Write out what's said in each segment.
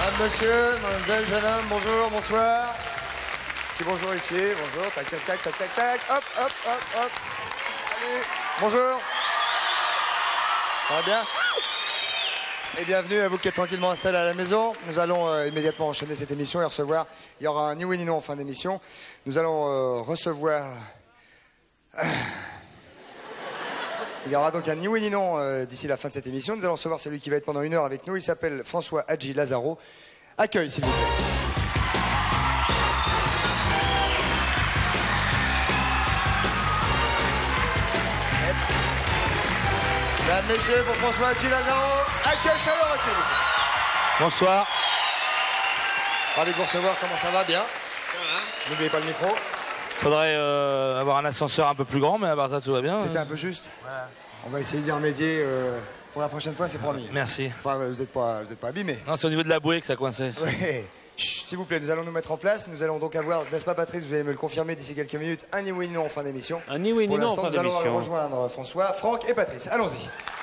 Madame, monsieur, mademoiselle, jeune homme, bonjour, bonsoir. Petit bonjour ici, bonjour, tac, tac, tac, tac, tac, tac, hop, hop, hop, hop. Salut, bonjour. Ça va bien? Et bienvenue à vous qui êtes tranquillement installés à la maison. Nous allons immédiatement enchaîner cette émission et recevoir... Il y aura un ni oui ni non en fin d'émission. Nous allons recevoir... Il y aura donc un ni oui ni non d'ici la fin de cette émission. Nous allons recevoir celui qui va être pendant 1 heure avec nous. Il s'appelle François Hadji Lazaro. Accueil, s'il vous plaît. Mesdames, messieurs, pour François Hadji Lazaro, accueil chaleureux, s'il vous plaît. Bonsoir. Ravi de vous recevoir, comment ça va? Bien. N'oubliez pas le micro. Faudrait avoir un ascenseur un peu plus grand, mais à part ça, tout va bien. C'était un peu juste. Ouais. On va essayer d'y remédier pour la prochaine fois, c'est promis. Merci. Enfin, vous n'êtes pas abîmé. Non, c'est au niveau de la bouée que ça coinçait. Ouais. Chut, s'il vous plaît, nous allons nous mettre en place. Nous allons donc avoir, n'est-ce pas Patrice, vous allez me le confirmer d'ici quelques minutes, un ni oui ni non en fin d'émission. Un ni oui ni non en fin d'émission. Pour l'instant, nous allons rejoindre François, Franck et Patrice. Allons-y.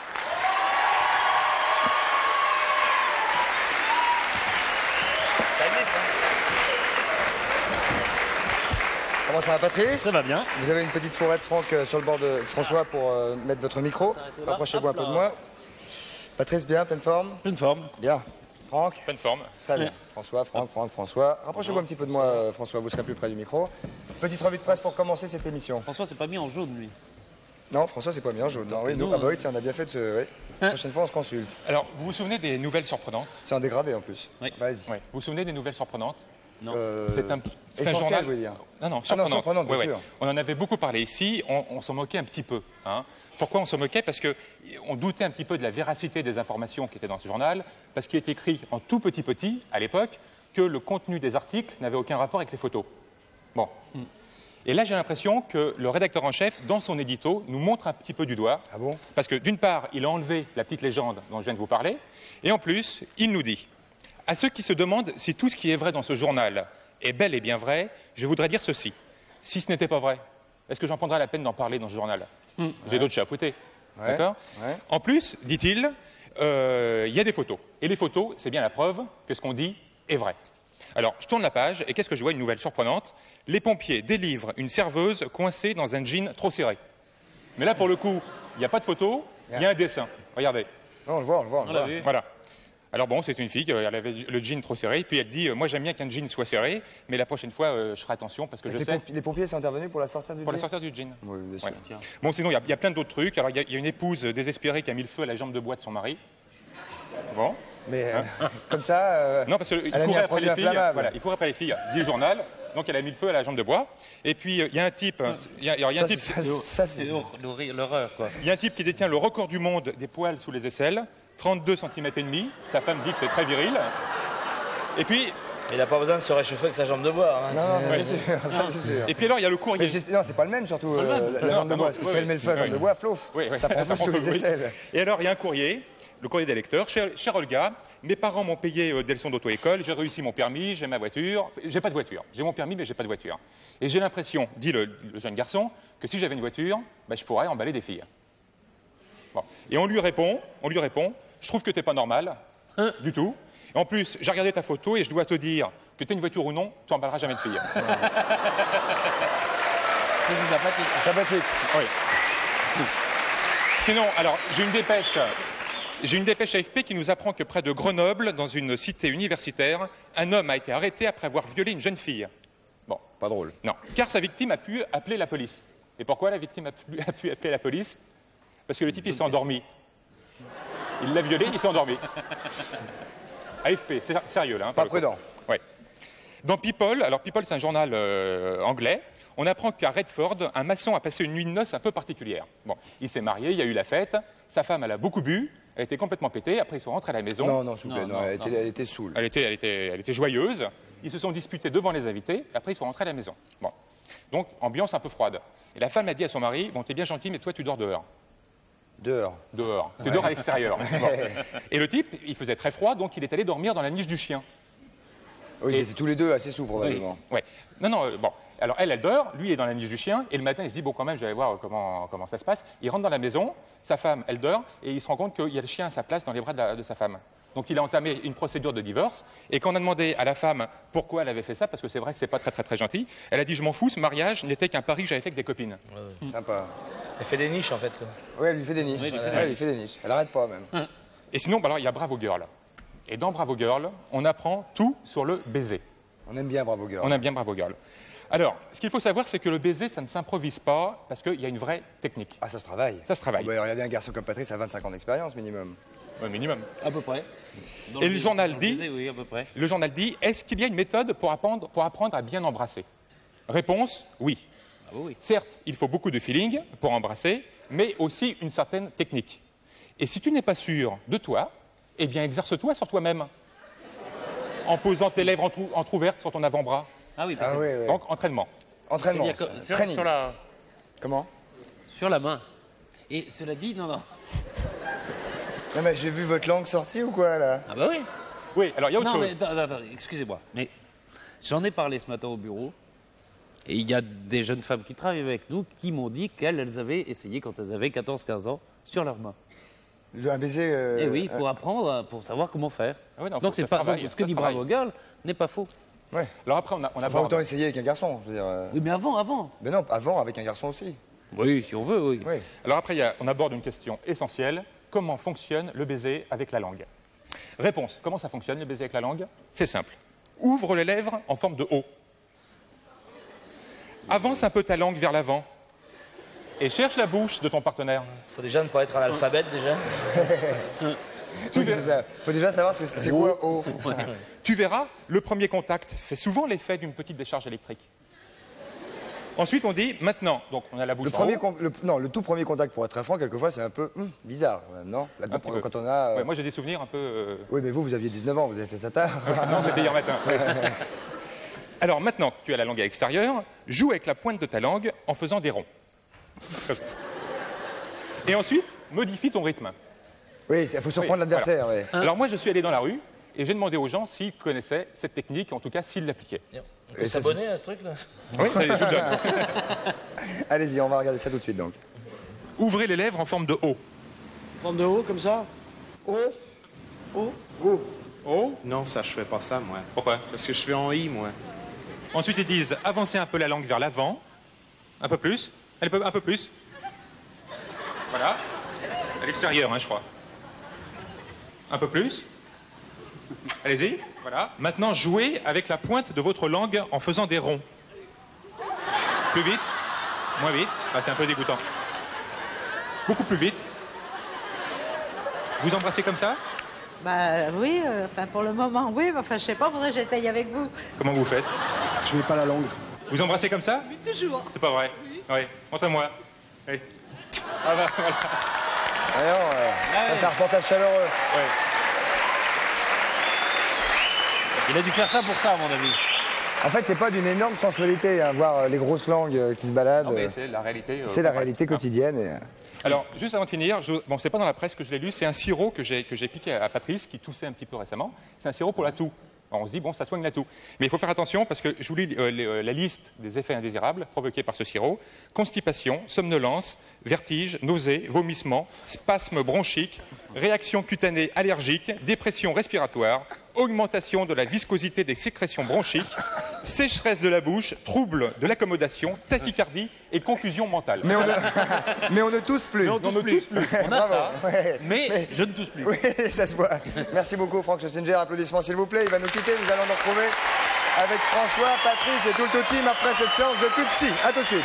Comment ça va, Patrice? Ça va bien. Vous avez une petite fourrette, Franck, sur le bord de François pour mettre votre micro. Rapprochez-vous un peu de moi. Patrice, bien, pleine forme? Pleine forme. Bien. Franck? Pleine forme. Très bien. François, François. Rapprochez-vous un petit peu de moi, François, vous serez plus près du micro. Petite revue de presse pour commencer cette émission. François, c'est pas mis en jaune, lui. Non, François, c'est pas mis en jaune. Non, oui, nous, ah bah oui, tiens, on a bien fait de se... Oui. La prochaine fois, on se consulte. Alors, vous vous souvenez des nouvelles surprenantes? C'est en dégradé, en plus. Oui. Vas-y. Oui. Vous vous souvenez des nouvelles surprenantes? Non. C'est un journal, vous voulez dire? Non, surprenante, bien sûr. On en avait beaucoup parlé ici, on s'en moquait un petit peu. Hein. Pourquoi on s'en moquait? Parce qu'on doutait un petit peu de la véracité des informations qui étaient dans ce journal, parce qu'il est écrit en tout petit, à l'époque, que le contenu des articles n'avait aucun rapport avec les photos. Bon. Et là, j'ai l'impression que le rédacteur en chef, dans son édito, nous montre un petit peu du doigt. Ah bon? Parce que, d'une part, il a enlevé la petite légende dont je viens de vous parler, et en plus, il nous dit: à ceux qui se demandent si tout ce qui est vrai dans ce journal est bel et bien vrai, je voudrais dire ceci. Si ce n'était pas vrai, est-ce que j'en prendrais la peine d'en parler dans ce journal? J'ai d'autres chats à fouetter. Ouais. D'accord? Ouais. En plus, dit-il, il y a des photos. Et les photos, c'est bien la preuve que ce qu'on dit est vrai. Alors, je tourne la page, et qu'est-ce que je vois? Une nouvelle surprenante. Les pompiers délivrent une serveuse coincée dans un jean trop serré. Mais là, pour le coup, il n'y a pas de photo, il y a un dessin. Regardez. Non, on le voit. Voilà. Alors bon, c'est une fille, elle avait le jean trop serré, puis elle dit: moi j'aime bien qu'un jean soit serré, mais la prochaine fois, je ferai attention, parce que je sais... Les pompiers sont intervenus pour la sortir du jean? Pour la sortir du jean. Oui, bien sûr. Ouais. Bon, sinon, il y a plein d'autres trucs. Alors, il y a une épouse désespérée qui a mis le feu à la jambe de bois de son mari. Bon. Mais comme ça... Non, parce qu'il elle a mis courait un après produit les filles. inflammable. Voilà, il courait après les filles, dit le journal. Donc, elle a mis le feu à la jambe de bois. Et puis, il y a un type... Il y a un type... C'est l'horreur, quoi. Il y a un type qui détient le record du monde des poils sous les aisselles, 32 cm et demi. Sa femme dit que c'est très viril. Et puis... Il n'a pas besoin de se réchauffer avec sa jambe de bois. Hein. Non, c'est sûr. C'est sûr. Et puis alors, il y a le courrier. Non, c'est pas le même, surtout, la jambe de bois. Parce que si elle met le feu à la jambe de bois, flouf. Ça prend feu sous les aisselles. Et alors, il y a un courrier, le courrier des lecteurs. Cher Olga, mes parents m'ont payé des leçons d'auto-école, j'ai réussi mon permis, j'ai ma voiture. J'ai pas de voiture. J'ai mon permis, mais j'ai pas de voiture. Et j'ai l'impression, dit le jeune garçon, que si j'avais une voiture, je pourrais emballer des filles. Bon. Et on lui répond, je trouve que t'es pas normal, du tout. Et en plus, j'ai regardé ta photo et je dois te dire que tu aies une voiture ou non, tu n'emballeras jamais de filles. C'est sympathique. Sympathique. Oui. Sinon, alors, j'ai une dépêche AFP qui nous apprend que près de Grenoble, dans une cité universitaire, un homme a été arrêté après avoir violé une jeune fille. Bon. Pas drôle. Non. Car sa victime a pu appeler la police. Et pourquoi la victime a pu appeler la police? Parce que le type, il s'est endormi. Il l'a violé, il s'est endormi. AFP, c'est sérieux là. Hein, pas prudent. Ouais. Dans People, alors People c'est un journal anglais, on apprend qu'à Redford, un maçon a passé une nuit de noces un peu particulière. Bon, il s'est marié, il y a eu la fête, sa femme elle a beaucoup bu, elle était complètement pétée, après ils sont rentrés à la maison. Non, s'il vous plaît, elle était saoule. Elle était joyeuse, ils se sont disputés devant les invités, après ils sont rentrés à la maison. Bon. Donc, ambiance un peu froide. Et la femme a dit à son mari: bon, t'es bien gentil, mais toi tu dors dehors. Dehors. Tu dors à l'extérieur. Bon. Et le type, il faisait très froid, donc il est allé dormir dans la niche du chien. Oui, ils étaient tous les deux assez sous, probablement. Oui. Non, bon. Alors, elle dort, lui est dans la niche du chien, et le matin, il se dit, bon, quand même, je vais aller voir comment ça se passe. Il rentre dans la maison, sa femme, elle dort, et il se rend compte qu'il y a le chien à sa place dans les bras de sa femme. Donc il a entamé une procédure de divorce. Et quand on a demandé à la femme pourquoi elle avait fait ça, parce que c'est vrai que c'est pas très gentil, elle a dit je m'en fous, ce mariage n'était qu'un pari que j'avais fait avec des copines. Sympa. Elle fait des niches en fait. Quoi. Ouais, elle lui fait des niches. Oui, Elle lui fait des niches. Elle arrête pas même. Et sinon, bah alors il y a Bravo Girl. Et dans Bravo Girl, on apprend tout sur le baiser. On aime bien Bravo Girl. On aime bien Bravo Girl. Alors, ce qu'il faut savoir, c'est que le baiser, ça ne s'improvise pas parce qu'il y a une vraie technique. Ah, ça se travaille. Ça se travaille. Ouais, regardez un garçon comme Patrice a 25 ans d'expérience minimum. Au minimum. À peu près. Et le journal dit, Oui, à peu près. le journal dit, est-ce qu'il y a une méthode pour apprendre à bien embrasser? Réponse, oui. Ah oui. Certes, il faut beaucoup de feeling pour embrasser, mais aussi une certaine technique. Et si tu n'es pas sûr de toi, eh bien exerce-toi sur toi-même. En posant tes lèvres entrouvertes sur ton avant-bras. Ah oui, parce Ah que- oui, oui. Donc, entraînement. Entraînement. il y a co- sur, Training. sur la, Comment? sur la main. Et cela dit, non. Non, mais j'ai vu votre langue sortir ou quoi, là? Ah bah oui. Oui, alors il y a autre Non, chose. mais attends, excusez-moi. Mais j'en ai parlé ce matin au bureau. Et il y a des jeunes femmes qui travaillent avec nous qui m'ont dit qu'elles avaient essayé quand elles avaient 14-15 ans sur leurs mains. Un baiser. Eh oui, pour apprendre, pour savoir comment faire. Ah oui, non, faut Donc que c'est ça se pas travaille, donc, ce ça que se dit travaille. Bravo Girl n'est pas faux. Ouais. Alors après, on Enfin, aborde. autant essayer avec un garçon, je veux dire. Oui, mais avant. Mais non, avant, avec un garçon aussi. Oui, si on veut, oui. Oui. Alors après, on aborde une question essentielle. Comment fonctionne le baiser avec la langue? Réponse. Comment ça fonctionne le baiser avec la langue? C'est simple. Ouvre les lèvres en forme de O. Avance un peu ta langue vers l'avant. Et cherche la bouche de ton partenaire. Faut déjà ne pas être analphabète déjà. Oui, c'est ça. Faut déjà savoir ce que c'est quoi O. Tu verras, le premier contact fait souvent l'effet d'une petite décharge électrique. Ensuite, on dit maintenant. Donc, on a la bouche Le, en premier haut. non, le tout premier contact, pour être très franc, quelquefois, c'est un peu bizarre, non? Là, Un petit peu. quand on a. Ouais, moi, j'ai des souvenirs un peu. Oui, mais vous aviez 19 ans, vous avez fait ça tard. Non, c'était hier matin. Alors maintenant que tu as la langue à l'extérieur, joue avec la pointe de ta langue en faisant des ronds. Comme ça. Et ensuite, modifie ton rythme. Oui, il faut surprendre Oui, l'adversaire, oui. Alors moi, je suis allé dans la rue et j'ai demandé aux gens s'ils connaissaient cette technique, en tout cas s'ils l'appliquaient. On peut Et ça s'abonner à ce truc là. Oui, allez, je vous le donne. Allez-y, on va regarder ça tout de suite, donc. Ouvrez les lèvres en forme de O. Forme de haut, comme ça? O. Oh? Non, ça, je fais pas ça, moi. Pourquoi? Parce que je suis en I, moi. Ensuite, ils disent avancez un peu la langue vers l'avant. Un peu plus. Un peu plus. Voilà. À l'extérieur, hein, je crois. Un peu plus. Allez-y. Voilà. Maintenant, jouez avec la pointe de votre langue en faisant des ronds. Plus vite. Moins vite. Ah, c'est un peu dégoûtant. Beaucoup plus vite. Vous embrassez comme ça? Bah oui, enfin pour le moment, oui, mais enfin je sais pas, faudrait que j'essaye avec vous. Comment vous faites? Je mets pas la langue. Vous embrassez comme ça? Oui, toujours. C'est pas vrai? Oui. Montrez-moi. Oui. Ah bah, voilà. Ah non, ça, c'est un reportage chaleureux. Ouais. Il a dû faire ça pour ça, à mon avis. En fait, c'est pas d'une énorme sensualité, hein, voir les grosses langues qui se baladent. Non, mais c'est la réalité. C'est la concrète. réalité quotidienne. Et... Alors, juste avant de finir, bon, c'est pas dans la presse que je l'ai lu, c'est un sirop que j'ai piqué à Patrice, qui toussait un petit peu récemment. C'est un sirop pour la toux. Alors, on se dit, bon, ça soigne la toux. Mais il faut faire attention parce que je vous lis la liste des effets indésirables provoqués par ce sirop. Constipation, somnolence, vertige, nausées, vomissements, spasmes bronchiques, réaction cutanée allergique, dépression respiratoire, augmentation de la viscosité des sécrétions bronchiques, sécheresse de la bouche, troubles de l'accommodation, tachycardie et confusion mentale. Mais on ne tousse plus. On tousse plus. On a Bravo. ça, Ouais. mais je ne tousse plus. Oui, ça se voit. Merci beaucoup, Franck Schessinger. Applaudissements, s'il vous plaît. Il va nous quitter. Nous allons nous retrouver avec François, Patrice et tout le team après cette séance de pub psy. À tout de suite.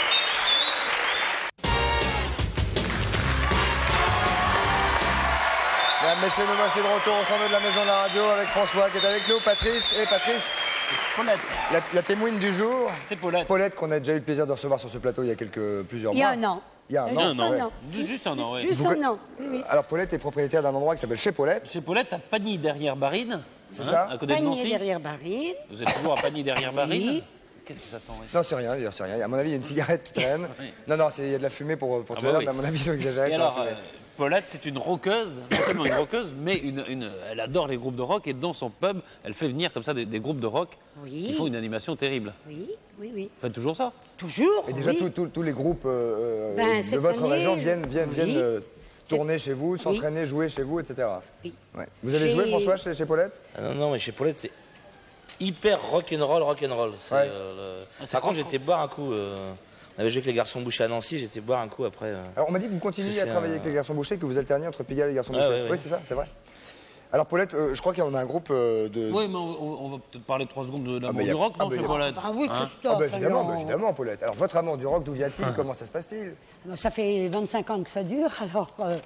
Mesdames, messieurs, nous voici de retour au centre de la maison de la radio avec François qui est avec nous, Patrice et Patrice, Paulette. la témoine du jour. C'est Paulette. Paulette, qu'on a déjà eu le plaisir de recevoir sur ce plateau il y a plusieurs Il y mois. a un an. Il y a un Juste an. un an. ouais. Juste un an, oui. Juste un an. Oui, oui. Alors, Paulette est propriétaire d'un endroit qui s'appelle Chez Paulette. Chez Paulette, à Pagny derrière Barine. C'est ça. À côté de Panier Nancy. derrière Barine. Vous êtes toujours à Pagny derrière Barine. Oui. Qu'est-ce que ça sent oui. Non, c'est rien, d'ailleurs, c'est rien. À mon avis, il y a une cigarette qui traîne. Oui. Non, non, il y a de la fumée pour tout à bah l'heure, oui. mais à mon avis, ils ont exagéré Et sur la alors, fumée. Paulette, c'est une rockeuse, non seulement une rockeuse, mais elle adore les groupes de rock et dans son pub, elle fait venir comme ça des groupes de rock Oui. qui font une animation terrible. Oui, oui, oui. Vous faites toujours ça? Toujours. Et déjà, oui. tous les groupes Ben, de cette votre année, région viennent oui. tourner chez vous, s'entraîner, jouer chez vous, etc. Oui. Ouais. Vous avez joué, François, chez Paulette? Ah non, non, mais chez Paulette, c'est hyper rock'n'roll, rock'n'roll. Ouais. Par contre, j'étais boire un coup. On avait joué avec les garçons bouchés à Nancy, j'étais boire un coup après. Alors, on m'a dit que vous continuiez à travailler avec les garçons bouchés, que vous alterniez entre Pigalle et les garçons Ouais, bouchés. ouais, ouais. Oui, c'est ça, c'est vrai. Alors, Paulette, je crois qu'on a un groupe de. Oui, mais on va peut-être parler 3 secondes de l'amour mais y a- du rock, ah, non, mais chez y a- Paulette? Ah oui, Ah Christophe. bah évidemment, alors, évidemment, Paulette. Alors, votre amour du rock, d'où vient-il? Comment ça se passe-t-il? Ça fait 25 ans que ça dure, alors...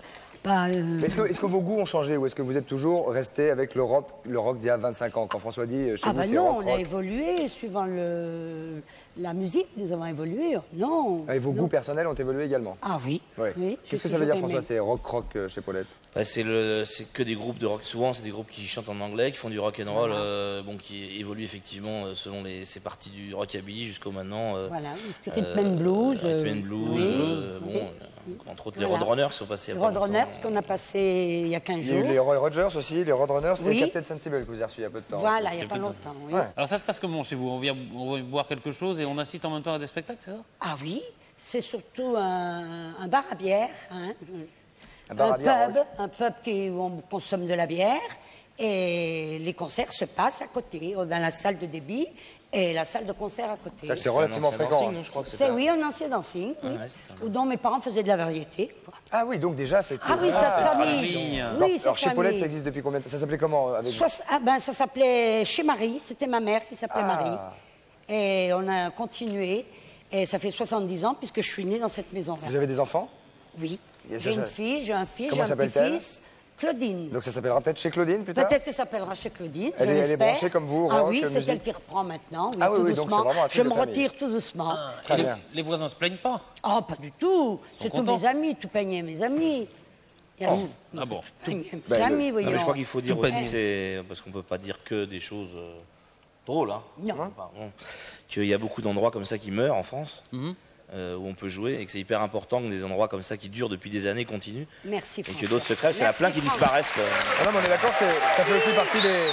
Est-ce que vos goûts ont changé ou est-ce que vous êtes toujours resté avec le rock d'il y a 25 ans? Quand François dit chez Ah vous, bah c'est non, rock, on a rock. évolué suivant la musique, nous avons évolué. Non. Et vos non. goûts personnels ont évolué également? Ah oui. Ouais. Oui, Qu'est-ce que j'ai ça veut dire, toujours François, aimé. c'est rock chez Paulette? Bah, c'est que des groupes de rock. Souvent, c'est des groupes qui chantent en anglais, qui font du rock and roll, bon, qui évoluent effectivement selon c'est parti du rockabilly jusqu'au maintenant. Voilà, du rhythm and blues. Rhythm and blues. oui. Entre autres, les Voilà. Roadrunners sont passés. Les il y a pas Roadrunners longtemps. qu'on a passé il y a 15 Il y a eu jours. les Roy Rogers aussi, les Roadrunners Oui. et Captain Sensible que vous avez reçu il y a peu de temps. Voilà, il n'y a pas Captain longtemps. Oui. Ouais. Alors ça se passe comment chez vous? On vient boire quelque chose et on assiste en même temps à des spectacles, c'est ça? Ah oui, c'est surtout un bar à bière, hein, Un bar à bière, un pub où on consomme de la bière. Et les concerts se passent à côté, dans la salle de débit et la salle de concert à côté. C'est relativement C'est un fréquent. dancing, hein. non, je crois que C'est oui, un ancien dancing, oui, Ouais, c'est dont mes parents faisaient de la variété. Quoi. Ah oui, donc déjà, c'est. Ah oui, ça, cette c'est famille. famille. Oui, cette Alors chez Paulette, famille. ça existe depuis combien de temps? Ça s'appelait comment avec... Ça s'appelait chez Marie, c'était ma mère qui s'appelait Ah. Marie. Et on a continué. Et ça fait 70 ans puisque je suis née dans cette maison-là. Vous avez des enfants? Oui. Et J'ai ça, une ça- fille, j'ai un fils, Comment j'ai un s'appelle-t-elle? petit-fils. Claudine. Donc ça s'appellera peut-être chez Claudine plus tard? Peut-être que ça s'appellera chez Claudine. Elle je est l'espère. branchée comme vous, Ah rock, oui, c'est musique. elle qui reprend maintenant. Oui, Ah oui, tout oui, donc doucement. c'est vraiment un truc Je de me famille. retire tout doucement. Très bien. Les voisins se plaignent pas? Oh, pas du tout. C'est tous contents. mes amis, tout peignait mes amis. Yes. Ah bon? Mes Ben, amis, Non, voyons. mais je crois qu'il faut dire Tout aussi, panier. c'est parce qu'on peut pas dire que des choses drôles, hein. Non. Pardon. Qu'il y a beaucoup d'endroits comme ça qui meurent en France, où on peut jouer, et que c'est hyper important que des endroits comme ça qui durent depuis des années continuent, Merci, et que François. d'autres se crèvent. Il y en a Merci, plein qui François. disparaissent, quoi. Ah non, mais on est d'accord, ça fait aussi partie des.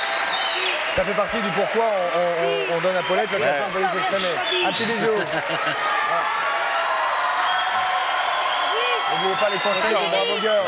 Ça fait partie du pourquoi on donne à Paulette la façon de s'exprimer. Un petit bisou. N'oubliez pas les conseils de Bravo Girl.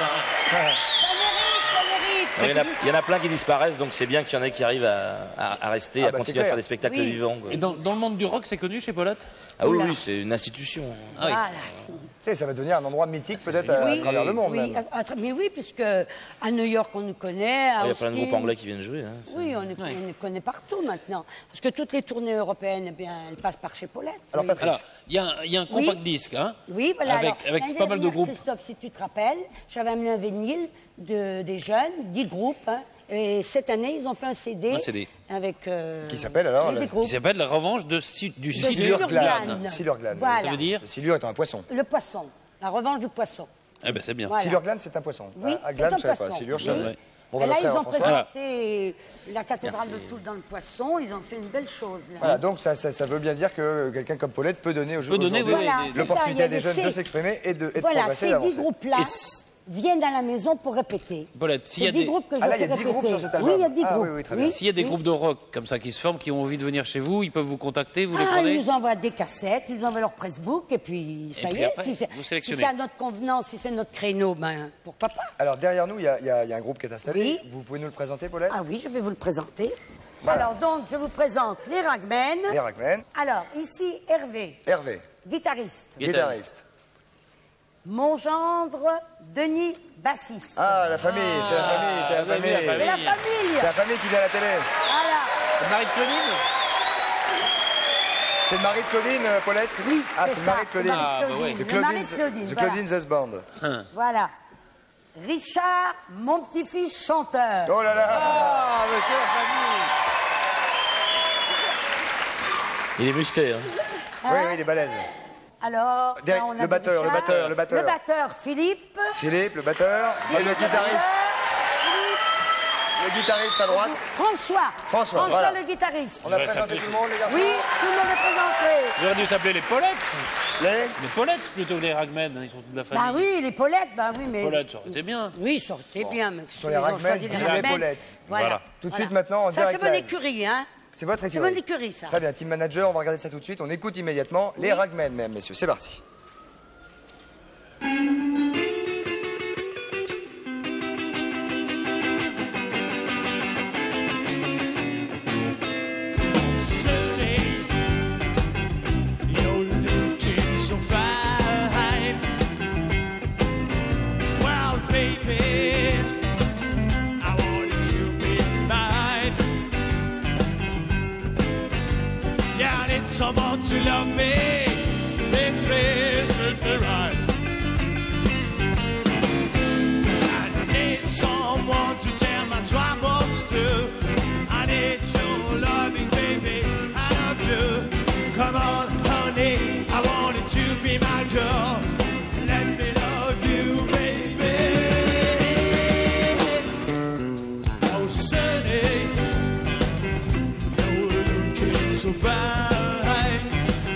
Il y en a plein qui disparaissent, donc c'est bien qu'il y en ait qui arrivent à rester, Ah à bah, c'est continuer à clair. faire des spectacles Oui. vivants, quoi. Et dans le monde du rock, c'est connu chez Paulette? Ah oui, Oula. oui, c'est une institution. Ah oui. Voilà. Tu sais, ça va devenir un endroit mythique peut-être à Oui. travers le monde Oui, même. mais oui, puisque à New York, on nous connaît. À Il y a plein de Austin, groupes anglais qui viennent jouer. Hein, c'est- Oui, on les connaît partout maintenant. Parce que toutes les tournées européennes, eh bien, elles passent par chez Paulette. Alors Oui. Patrice, Alors, il y a un compact disque, hein? Oui, voilà. Avec alors, l'année pas mal de dernière, groupes. Christophe, si tu te rappelles, j'avais amené un vinyle des jeunes, 10 groupes. Hein, et cette année, ils ont fait un CD. Un CD. Avec. Qui s'appelle alors, des le- groupes. Qui s'appelle La Revanche du Silure Silure. Glane. Silure Glane. Voilà. Ça veut dire? Le silure est un poisson. Le poisson. La revanche du poisson. Eh ben c'est bien. Voilà. Silure Glane, c'est un poisson. Oui, Ah, c'est Glane, un je savais pas. poisson. Silure, je Oui. savais. On Et va là, l'offrir ils à ont François. présenté la cathédrale de Toul dans le poisson. Ils ont fait une belle chose. Là. Voilà, donc ça veut bien dire que quelqu'un comme Paulette peut donner Peut donner, aujourd'hui oui, Voilà, c'est ça, l'opportunité il y a à des jeunes ces- de s'exprimer et de Voilà, progresser et ces 10 d'avancer. groupes-là Et c- viennent à la maison pour répéter. Paulette, s'il y C'est a 10 des... groupes que je Ah, là, il y fais a 10 groupes répéter. sur cet album. Oui, il y a 10 Ah, groupes. oui, oui, très bien. S'il y a des groupes de rock comme ça qui se forment, qui ont envie de venir chez vous, ils peuvent vous contacter, vous les Ah, prenez? ils nous envoient des cassettes, ils nous envoient leur pressbook, et puis ça puis y est, après, si c'est vous si sélectionnez. c'est à notre convenance, si c'est notre créneau, ben pourquoi pas. Alors derrière nous, il y a un groupe qui est installé. Oui. Vous pouvez nous le présenter, Paulette? Ah oui, je vais vous le présenter. Voilà. Alors donc, je vous présente les Ragmen. Les Ragmen. Alors, ici, Hervé, Hervé, guitariste. guitariste. Mon gendre, Denis, bassiste. Ah, la famille, c'est la famille, c'est la vous avez vu la famille. C'est la famille. C'est la famille qui vient à la télé. Voilà. Marie de Claudine? C'est le mari de Claudine, Paulette? Oui, Ah, c'est c'est le ça. mari de Claudine. Ah, bah oui. C'est Le mari de Claudine's, Claudine, The voilà. Claudine's Husband. Voilà. Richard, mon petit-fils chanteur. Oh là là. Ah, mais c'est la famille. Il est musclé. Hein. Oui, oui, il est balèze. Alors, ça, Derrière, on a le vu batteur, le Richard. batteur, le batteur. Le batteur, Philippe. Philippe, le batteur. Et le guitariste. Le guitariste à droite. François. François, voilà. le guitariste. On a Ouais, ça présenté plaît. tout le monde, les gars. Oui, tout le monde est présenté. J'aurais dû s'appeler les Paulettes. Les Les Paulettes plutôt que les Ragmen, ils sont de la famille. Bah oui, les Paulettes, bah oui, mais... Paulettes, ça aurait été bien. Oui, ça aurait été bien, mais sont les ils ont Ragmen, choisi dis les les Ragmen. Paulettes. Voilà. Tout de suite, maintenant, en Ça, direct c'est mon live. écurie, hein. C'est votre C'est écurie. mon écurie, ça. Très bien, team manager, on va regarder ça tout de suite. On écoute immédiatement les Ragmen, mesdames, messieurs. C'est parti. someone to love me. Please, please treat me right. 'Cause I need someone to tell my troubles to. I need your loving, baby. I love you. Come on, honey, I want you to be my girl. Let me love you, baby. Oh, Sunny, you're looking so fine.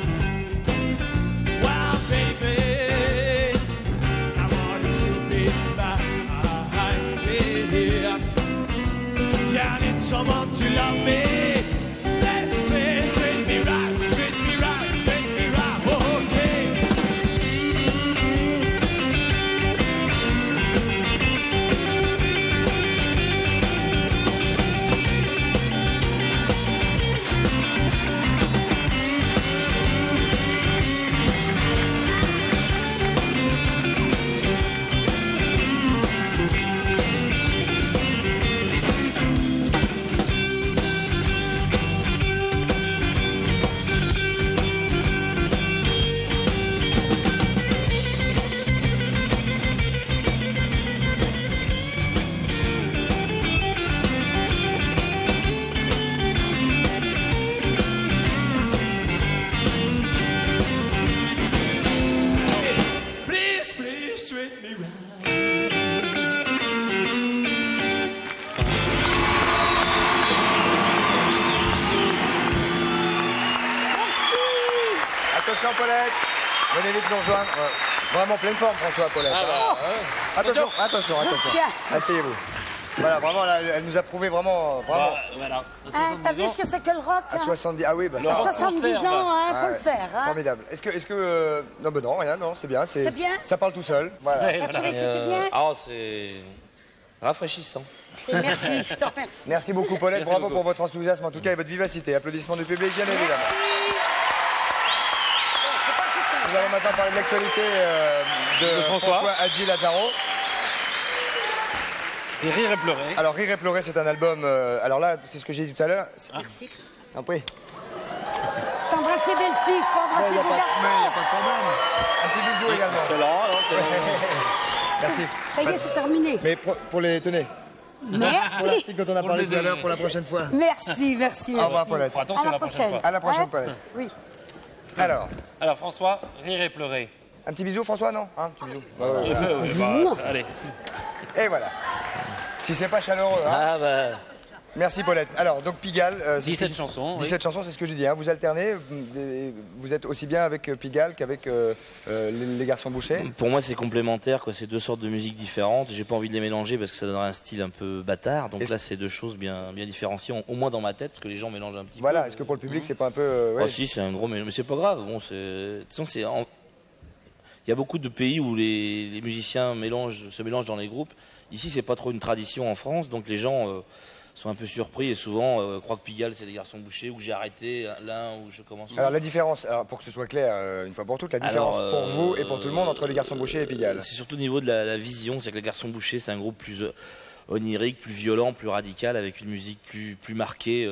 Wow, baby, I want you to be mine, baby. Yeah, I need someone to love me. Let's please treat me right, treat me right, treat me right, okay. Please, please treat me right. Attention, Paulette. Venez vite nous rejoindre. Vraiment pleine forme, François, Paulette. Attention, attention, attention. Tiens. Asseyez-vous. Voilà, vraiment, là, elle nous a prouvé vraiment. Voilà. Hein, t'as vu ce que c'est que le rock À hein 70. Ah oui, bah ça. 70 ans, hein, faut Ouais. le faire. Hein. Formidable. Est-ce que non, non, rien, non, c'est bien. C'est bien Ça parle tout seul. Voilà. Ouais, T'as voilà. trouvé que c'était bien Ah, c'est rafraîchissant. Merci, je te remercie. Merci beaucoup, Paulette. Merci Bravo beaucoup. pour votre enthousiasme, en tout cas, et votre vivacité. Applaudissements du public, bien évidemment. Nous allons maintenant parler de l'actualité de François Hadji Lazaro. C'est Rire et pleurer. Alors, Rire et pleurer, c'est un album. Alors là, c'est ce que j'ai dit tout à l'heure. Merci. Oui. T'embrasser belle fille, je peux Il embrasser n'y a, beau pas garçon. de problème. Un petit bisou également. Merci. Ça y est, c'est terminé. Mais pour les. Tenez. Pour Merci. l'article dont on a parlé tout à l'heure, pour la prochaine fois. Merci, merci. Au revoir, Paulette. Attention À la prochaine. À la prochaine, Hein Paulette. Oui. Alors, Alors François, Rire et pleurer. un petit bisou, François, non Un petit bisou. Ouais, ouais. Allez. Et voilà. Si c'est pas chaleureux, hein. Ah bah. Merci, Paulette. Alors, donc Pigalle. c'est 17 ce que- chansons, oui. 17 chansons, c'est ce que j'ai dit. Hein. Vous alternez. Vous êtes aussi bien avec Pigalle qu'avec les garçons bouchers. Pour moi, c'est complémentaire, quoi. C'est deux sortes de musiques différentes. J'ai pas envie de les mélanger parce que ça donnerait un style un peu bâtard. Donc Est-ce- là, c'est deux choses bien différenciées, au moins dans ma tête, parce que les gens mélangent un petit Voilà. peu. Est-ce que pour le public, c'est pas un peu. Ouais. Ah si, c'est un gros mélange. Mais c'est pas grave. Bon, de toute façon, il y a beaucoup de pays où les musiciens se mélangent dans les groupes. Ici, c'est pas trop une tradition en France, donc les gens sont un peu surpris et souvent croient que Pigalle, c'est les garçons bouchers, ou que j'ai arrêté l'un, ou je commence. Alors la différence, alors, pour que ce soit clair une fois pour toutes, la différence Alors, pour vous et pour tout le monde entre les garçons bouchers et Pigalle. C'est surtout au niveau de la vision, c'est que les garçons bouchers, c'est un groupe plus onirique, plus violent, plus radical, avec une musique plus marquée,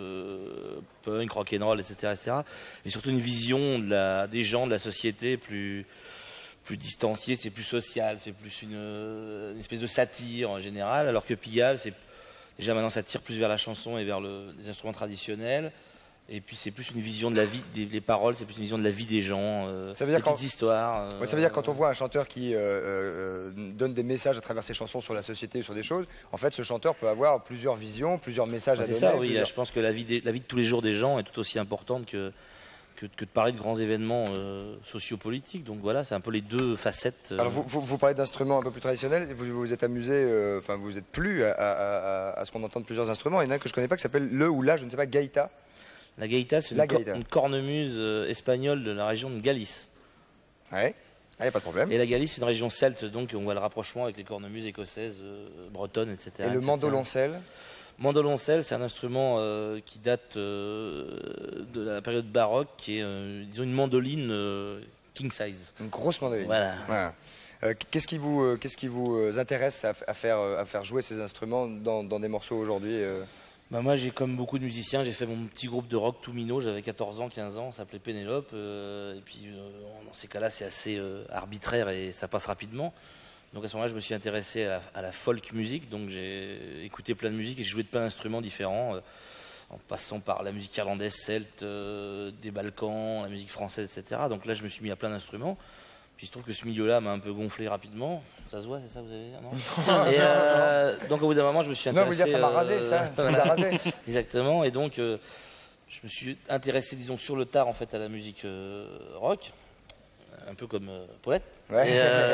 punk, rock'n'roll, etc. Et surtout une vision des gens, de la société plus distanciée, c'est plus social, c'est plus une espèce de satire en général, alors que Pigalle, c'est déjà maintenant ça tire plus vers la chanson et vers les instruments traditionnels. Et puis c'est plus une vision de la vie, les paroles, c'est plus une vision de la vie des gens, Ça veut dire des petites histoires. Ouais, ça veut dire quand on voit un chanteur qui donne des messages à travers ses chansons sur la société ou sur des choses, en fait ce chanteur peut avoir plusieurs visions, plusieurs messages à C'est donner. ça, oui. plusieurs- Je pense que la vie de tous les jours des gens est tout aussi importante que de parler de grands événements sociopolitiques. Donc voilà, c'est un peu les deux facettes. Alors vous parlez d'instruments un peu plus traditionnels, vous vous êtes amusé, enfin vous êtes plu à ce qu'on entend de plusieurs instruments. Il y en a un que je connais pas qui s'appelle le ou la, je ne sais pas, gaïta. La gaïta, c'est une cornemuse espagnole de la région de Galice. Ouais, il n'y a pas de problème. Et la Galice, c'est une région celte, donc on voit le rapprochement avec les cornemuses écossaises, bretonnes, etc. Et le mandoloncelle? Mandoloncelle, c'est un instrument qui date de la période baroque, qui est, disons, une mandoline king size. Une grosse mandoline. Voilà. Ouais. Qu'est-ce qui vous intéresse à faire jouer ces instruments dans des morceaux aujourd'hui Bah moi, j'ai comme beaucoup de musiciens, j'ai fait mon petit groupe de rock tout minot, j'avais 14 ans, 15 ans, ça s'appelait Pénélope. Et puis, dans ces cas-là, c'est assez arbitraire et ça passe rapidement. Donc à ce moment-là, je me suis intéressé à la folk music, donc j'ai écouté plein de musique et j'ai joué de plein d'instruments différents, en passant par la musique irlandaise, celte, des Balkans, la musique française, etc. Donc là, je me suis mis à plein d'instruments. Puis il se trouve que ce milieu-là m'a un peu gonflé rapidement. Ça se voit, c'est ça, vous avez non et donc au bout d'un moment, je me suis intéressé... Non, vous dire, ça m'a rasé, ça voilà. vous a rasé. Exactement, et donc je me suis intéressé, disons, sur le tard, en fait, à la musique rock, un peu comme Paulette. Ouais.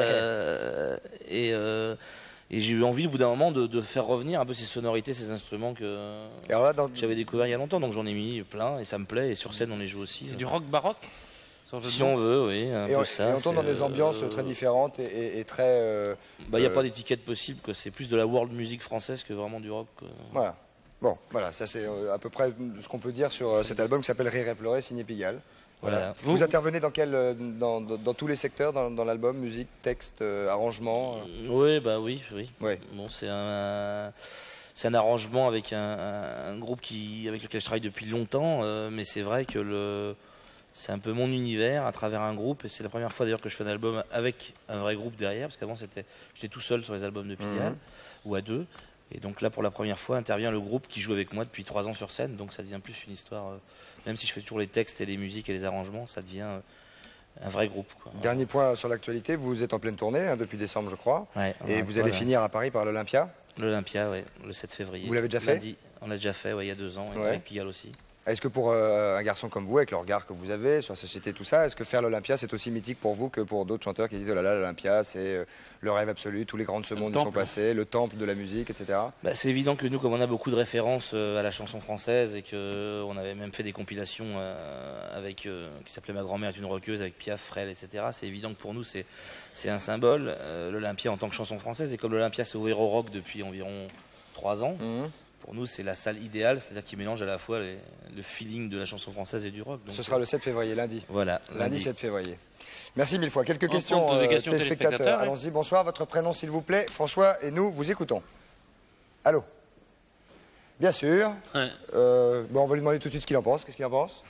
Et j'ai eu envie, au bout d'un moment, de faire revenir un peu ces sonorités, ces instruments que j'avais découverts il y a longtemps. Donc j'en ai mis plein, et ça me plaît, et sur scène, on les joue aussi. C'est du rock baroque? Si on veut, oui, un peu ça. Et on tourne dans des ambiances très différentes et très... Il n'y a pas d'étiquette possible, quoi. C'est plus de la world music française que vraiment du rock. Voilà. Bon, voilà, ça c'est à peu près ce qu'on peut dire sur cet album qui s'appelle Rire et pleurer, signé Pigalle. Voilà. Vous intervenez dans dans tous les secteurs dans l'album, musique, texte, arrangement Oui, bah oui. Ouais. Bon, c'est un arrangement avec un groupe avec lequel je travaille depuis longtemps, mais c'est vrai que c'est un peu mon univers à travers un groupe, et c'est la première fois d'ailleurs que je fais un album avec un vrai groupe derrière, parce qu'avant j'étais tout seul sur les albums de Pigalle, ou à deux, et donc là pour la première fois intervient le groupe qui joue avec moi depuis 3 ans sur scène, donc ça devient plus une histoire, même si je fais toujours les textes et les musiques et les arrangements, ça devient un vrai groupe, quoi. Dernier point sur l'actualité, vous êtes en pleine tournée depuis décembre je crois, ouais, et vous allez finir à Paris par l'Olympia. L'Olympia, oui, le 7 février. Vous l'avez déjà fait? Lundi. On l'a déjà fait, ouais, il y a 2 ans, et avec Pigalle aussi. Est-ce que pour un garçon comme vous, avec le regard que vous avez sur la société, tout ça, est-ce que faire l'Olympia, c'est aussi mythique pour vous que pour d'autres chanteurs qui disent « Oh là là, l'Olympia, c'est le rêve absolu, tous les grands de ce monde y sont passés, le temple de la musique, etc. » Bah, c'est évident que nous, comme on a beaucoup de références à la chanson française et qu'on avait même fait des compilations qui s'appelait « Ma grand-mère est une rockeuse » avec Piaf, Frêle, etc. C'est évident que pour nous, c'est un symbole, l'Olympia en tant que chanson française. Et comme l'Olympia, c'est au Hero Rock depuis environ 3 ans, pour nous, c'est la salle idéale, c'est-à-dire qu'il mélange à la fois le feeling de la chanson française et du rock. Donc, ce sera le 7 février, lundi. Voilà. Lundi 7 février. Merci mille fois. Quelques questions, téléspectateurs. Allons-y. Bonsoir, votre prénom s'il vous plaît. François et nous vous écoutons. Allô? Bien sûr. Ouais. Bon, on va lui demander tout de suite ce qu'il en pense. Qu'est-ce qu'il en pense?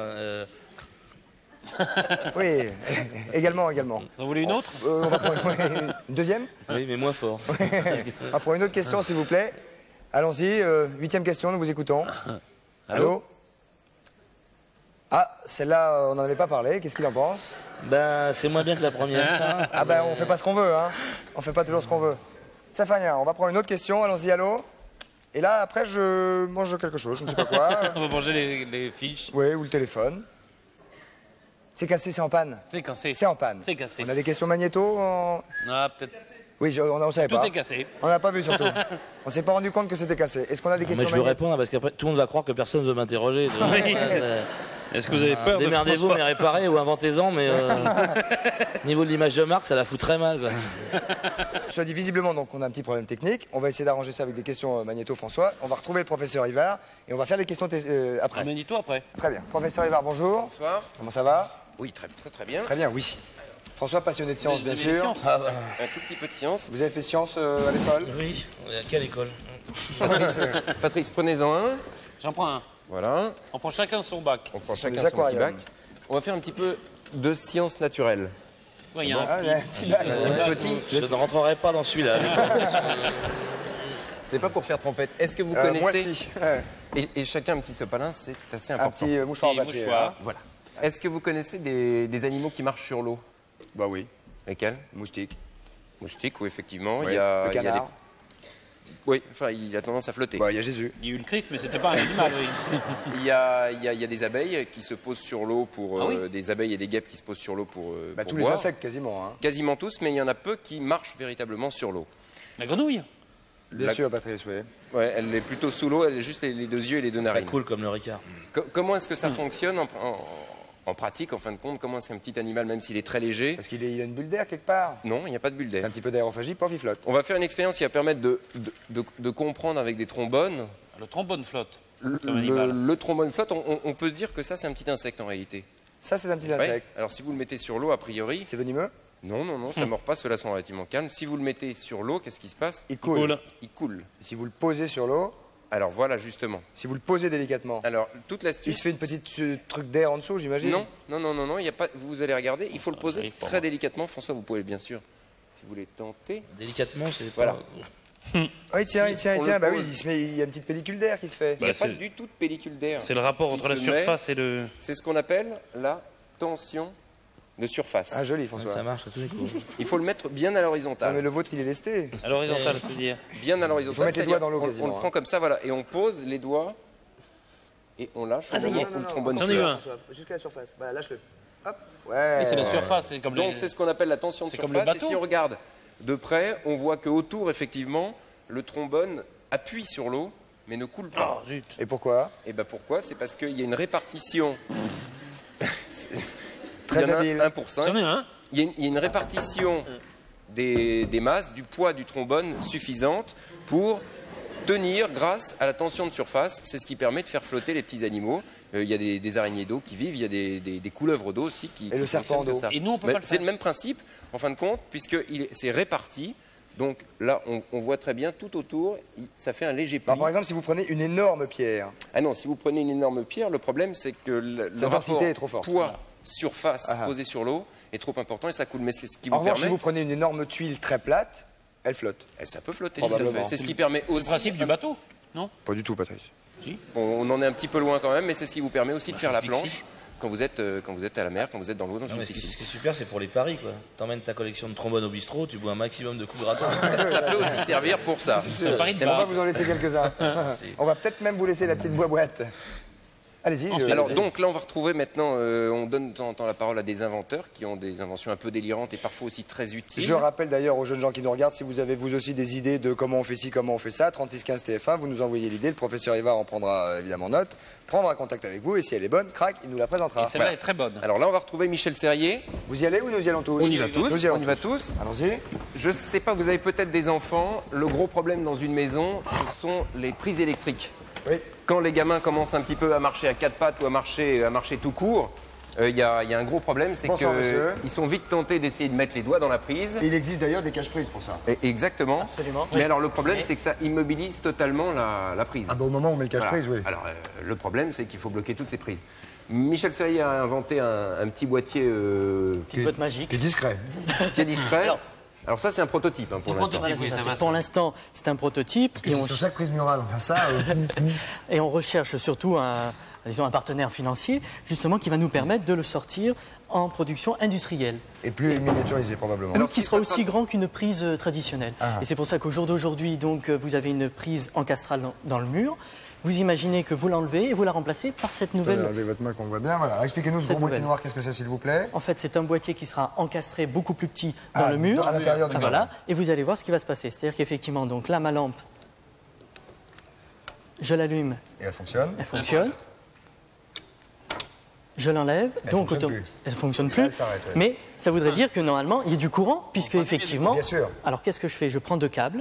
Oui, également. Vous en voulez une autre? On va prendre une deuxième? Oui, mais moins fort. On va prendre une autre question, s'il vous plaît. Allons-y, 8e question, nous vous écoutons. Allô? Ah, celle-là, on n'en avait pas parlé. Qu'est-ce qu'il en pense? C'est moins bien que la première. Ah on fait pas ce qu'on veut, hein. On fait pas toujours ce qu'on veut. Ça fait rien, on va prendre une autre question. Allons-y, allô? Et là, après, je mange quelque chose, je ne sais pas quoi. On va manger les fiches. Oui, ou le téléphone. C'est cassé, c'est en panne. C'est cassé. C'est en panne. C'est cassé. On a des questions magnéto Ah, peut-être. Oui, on ne savait pas. Tout est cassé. On n'a pas vu surtout. On s'est pas rendu compte que c'était cassé. Est-ce qu'on a des questions Mais je veux répondre parce qu'après tout le monde va croire que personne ne veut m'interroger. Est-ce que vous avez peur de démerdez-vous, mais réparez ou inventez-en, mais niveau de l'image de marque, ça la fout très mal, quoi. Soit dit visiblement, donc on a un petit problème technique. On va essayer d'arranger ça avec des questions magnéto, François. On va retrouver le professeur Ivard et on va faire des questions après. Magnéto après. Très bien. Professeur Ivard, bonjour. Bonsoir. Comment ça va? Oui, très bien. Très bien, oui. François, passionné de sciences, bien sûr. Un tout petit peu de science. Vous avez fait sciences à l'école? Oui. À quelle école? Patrice, prenez-en un. J'en prends un. Voilà. On prend chacun son bac. On prend chacun des son petit aquariums. bac. On va faire un petit peu de sciences naturelles. Ouais, il y a Ah, un petit bac. Je ne rentrerai pas dans celui-là. C'est pas pour faire trompette. Est-ce que vous connaissez... Moi, si. Et chacun un petit sopalin, c'est assez Un important. petit mouchoir en Petit papier. mouchoir. hein. Voilà. Est-ce que vous connaissez des animaux qui marchent sur l'eau? Bah oui. Lesquels? Moustique. Moustique, oui, effectivement. Oui. Il y a, Le il y a des- canard. Oui, enfin, il a tendance à flotter. Bah, il y a Jésus. Il y a eu le Christ, mais c'était pas un animal. Oui. Il y a des abeilles qui se posent sur l'eau pour... Ah oui des abeilles et des guêpes qui se posent sur l'eau pour Bah, pour tous les boire. insectes, quasiment. Hein. Quasiment tous, mais il y en a peu qui marchent véritablement sur l'eau. La grenouille. Bien sûr, Patrice, oui. Ouais, elle est plutôt sous l'eau, elle est juste les 2 yeux et les 2 Ça narines. coule comme le Ricard. Comment est-ce que ça fonctionne en pratique, en fin de compte? Comment est-ce qu'un petit animal, même s'il est très léger... Parce qu'il a une bulle d'air quelque part. Non, il n'y a pas de bulle d'air. Un petit peu d'aérophagie, pof, il flotte. On va faire une expérience qui va permettre de comprendre avec des trombones. Le trombone flotte. Le trombone flotte, on peut se dire que ça, c'est un petit insecte en réalité. Ça, c'est un petit Ouais. insecte. Alors si vous le mettez sur l'eau, a priori... C'est venimeux? Non, ça ne mord pas, ceux-là sont relativement calmes. Si vous le mettez sur l'eau, qu'est-ce qui se passe? Il coule. Il coule. Si vous le posez sur l'eau, Alors voilà, justement. Si vous le posez délicatement. Alors, toute l'astuce... Il se fait une petite truc d'air en dessous, j'imagine? Non, il y a pas... vous allez regarder, il faut le poser très délicatement. François, vous pouvez bien sûr, si vous voulez tenter. Délicatement, c'est Voilà. Ah, il tient, bah oui, il y a une petite pellicule d'air qui se fait. Il n'y a pas du tout de pellicule d'air. C'est le rapport entre la surface et le... C'est ce qu'on appelle la tension de surface. Ah, joli, François. Ça marche à tous les coups. Il faut le mettre bien à l'horizontale. Ah, mais le vôtre, il est lesté. À l'horizontale, c'est-à-dire bien à l'horizontale. Il faut mettre les doigts dans l'eau, on quasiment. le prend comme ça, voilà, et on pose les doigts et on lâche au moment où le trombone J'en ai eu un. Jusqu'à la surface. Bah, lâche-le. Hop. Ouais. Oui, c'est la surface, c'est comme Donc c'est ce qu'on appelle la tension de c'est comme le surface. Et bateau. si on regarde de près, on voit qu'autour, effectivement, le trombone appuie sur l'eau, mais ne coule pas. Oh, zut. Et pourquoi? Et ben pourquoi? C'est parce qu'il y a une répartition. Très Il y en a habile. 1 pour 5. J'en ai un. Il y a une répartition des masses, du poids du trombone suffisante pour tenir grâce à la tension de surface. C'est ce qui permet de faire flotter les petits animaux. Il y a des araignées d'eau qui vivent, il y a des couleuvres d'eau aussi qui le serpent fonctionnent comme d'eau. ça. Et nous, on peut Mais pas le c'est faire. le même principe, en fin de compte, puisque c'est réparti. Donc là, on voit très bien tout autour, ça fait un léger pli. Alors, par exemple, si vous prenez une énorme pierre. Ah non, si vous prenez une énorme pierre, le problème c'est que le Sa rapport densité est trop forte. poids surface Ah. posé sur l'eau est trop important et ça coule. Mais c'est ce qui En vous revanche, permet. si vous prenez une énorme tuile très plate, elle flotte. Ça peut flotter. Probablement. C'est ce qui permet C'est le aussi. principe du bateau, non? Pas du tout, Patrice. On en est un petit peu loin quand même, mais c'est ce qui vous permet aussi de faire la c'est fixé. planche quand vous êtes à la mer, quand vous êtes dans l'eau, dans Non, une mais ce piscine. qui est super, c'est pour les paris, quoi. T'emmènes ta collection de trombones au bistrot, tu bois un maximum de coups gratos. Ça peut aussi servir pour ça. Le pari de On va bar. vous en laisser quelques-uns. On va peut-être même vous laisser la petite boîte. Allez-y. Alors donc là on va retrouver maintenant, on donne de temps en temps la parole à des inventeurs qui ont des inventions un peu délirantes et parfois aussi très utiles. Je rappelle d'ailleurs aux jeunes gens qui nous regardent, si vous avez vous aussi des idées de comment on fait ci, comment on fait ça, 3615 TF1, vous nous envoyez l'idée, le professeur Ivar en prendra évidemment note, prendra contact avec vous et si elle est bonne, crac, il nous la présentera. Et celle-là est très bonne. Alors là on va retrouver Michel Serrier. Vous y allez ou nous y allons tous? On y va tous. Nous y allons On y va tous. Allons-y. Je sais pas, vous avez peut-être des enfants. Le gros problème dans une maison, ce sont les prises électriques. Oui. Quand les gamins commencent un petit peu à marcher à quatre pattes ou à marcher tout court, il y a un gros problème, c'est Bonsoir, monsieur. qu'ils sont vite tentés d'essayer de mettre les doigts dans la prise. Il existe d'ailleurs des cache-prises pour ça. Exactement. Absolument. Mais Oui. alors le problème, Mais- c'est que ça immobilise totalement la prise. Ah bah au moment où on met le cache-prise, Voilà. oui. Alors le problème, c'est qu'il faut bloquer toutes ces prises. Michel Serrier a inventé un petit boîtier Petite boîte magique. Qui est discret. qui est discret. Alors ça, c'est un prototype pour l'instant. Voilà, c'est ça. Pour l'instant, c'est un prototype Parce que sur chaque prise murale, on a ça. et on recherche surtout un partenaire financier justement qui va nous permettre de le sortir en production industrielle. Et plus miniaturisé probablement. Oui, qui sera aussi grand qu'une prise traditionnelle. Ah. Et c'est pour ça qu'au jour d'aujourd'hui, donc, vous avez une prise encastrale dans le mur. Vous imaginez que vous l'enlevez et vous la remplacez par cette nouvelle. Enlevez votre main qu'on voit bien. Voilà. Expliquez-nous ce gros boîtier noir, qu'est-ce que c'est s'il vous plaît? En fait, c'est un boîtier qui sera encastré beaucoup plus petit dans le mur. À l'intérieur du mur. Voilà. Et vous allez voir ce qui va se passer. C'est-à-dire qu'effectivement, donc là, ma lampe, je l'allume, Et elle fonctionne. elle fonctionne. Je l'enlève, Elle donc fonctionne plus. elle ne fonctionne Là, plus. elle s'arrête, ouais. Mais ça voudrait dire que normalement, il y a du courant, puisque effectivement. Bien sûr. Alors qu'est-ce que je fais? Je prends deux câbles.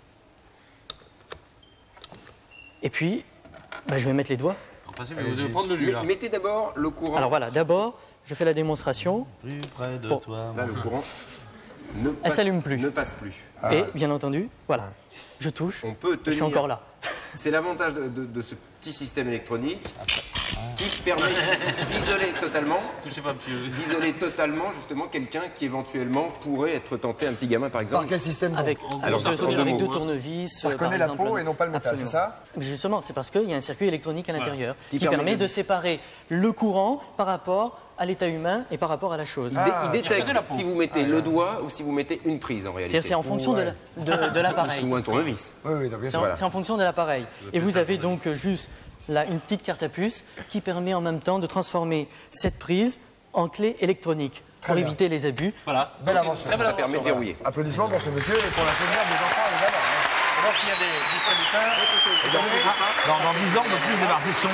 Et puis, je vais mettre les doigts. En principe, vous devez prendre le jus là. Mettez d'abord le courant. Alors voilà, d'abord, je fais la démonstration. Plus près de Bon. toi. Là, le courant Elle s'allume plus. ne passe plus. Et bien entendu, voilà, je touche. On peut Je tenir. suis encore là. C'est l'avantage de ce petit système électronique qui permet d'isoler totalement. Touchez pas, monsieur. D'isoler totalement justement quelqu'un qui éventuellement pourrait être tenté, un petit gamin par exemple. Par quel système donc? Avec, Alors, avec en deux deux mots, tournevis. Ça reconnaît par la exemple. peau et non pas le métal, c'est ça? Justement, c'est parce qu'il y a un circuit électronique à l'intérieur qui permet permet de- de séparer le courant par rapport à l'état humain et par rapport à la chose. Il détecte si vous mettez le doigt ou si vous mettez une prise en réalité. C'est en fonction Ouais. de l'appareil. Ou un tournevis. Oui, oui, donc bien C'est sûr. en fonction de l'appareil. Et vous avez donc juste là une petite carte à puce qui permet en même temps de transformer cette prise en clé électronique pour bien. éviter les abus. Voilà. Belle invention. Ça permet de verrouiller. Applaudissements pour ce monsieur et pour la sauvegarde des enfants, évidemment. Alors s'il y a des distributeurs, dans 10 ans, on ne peut plus débarquer de son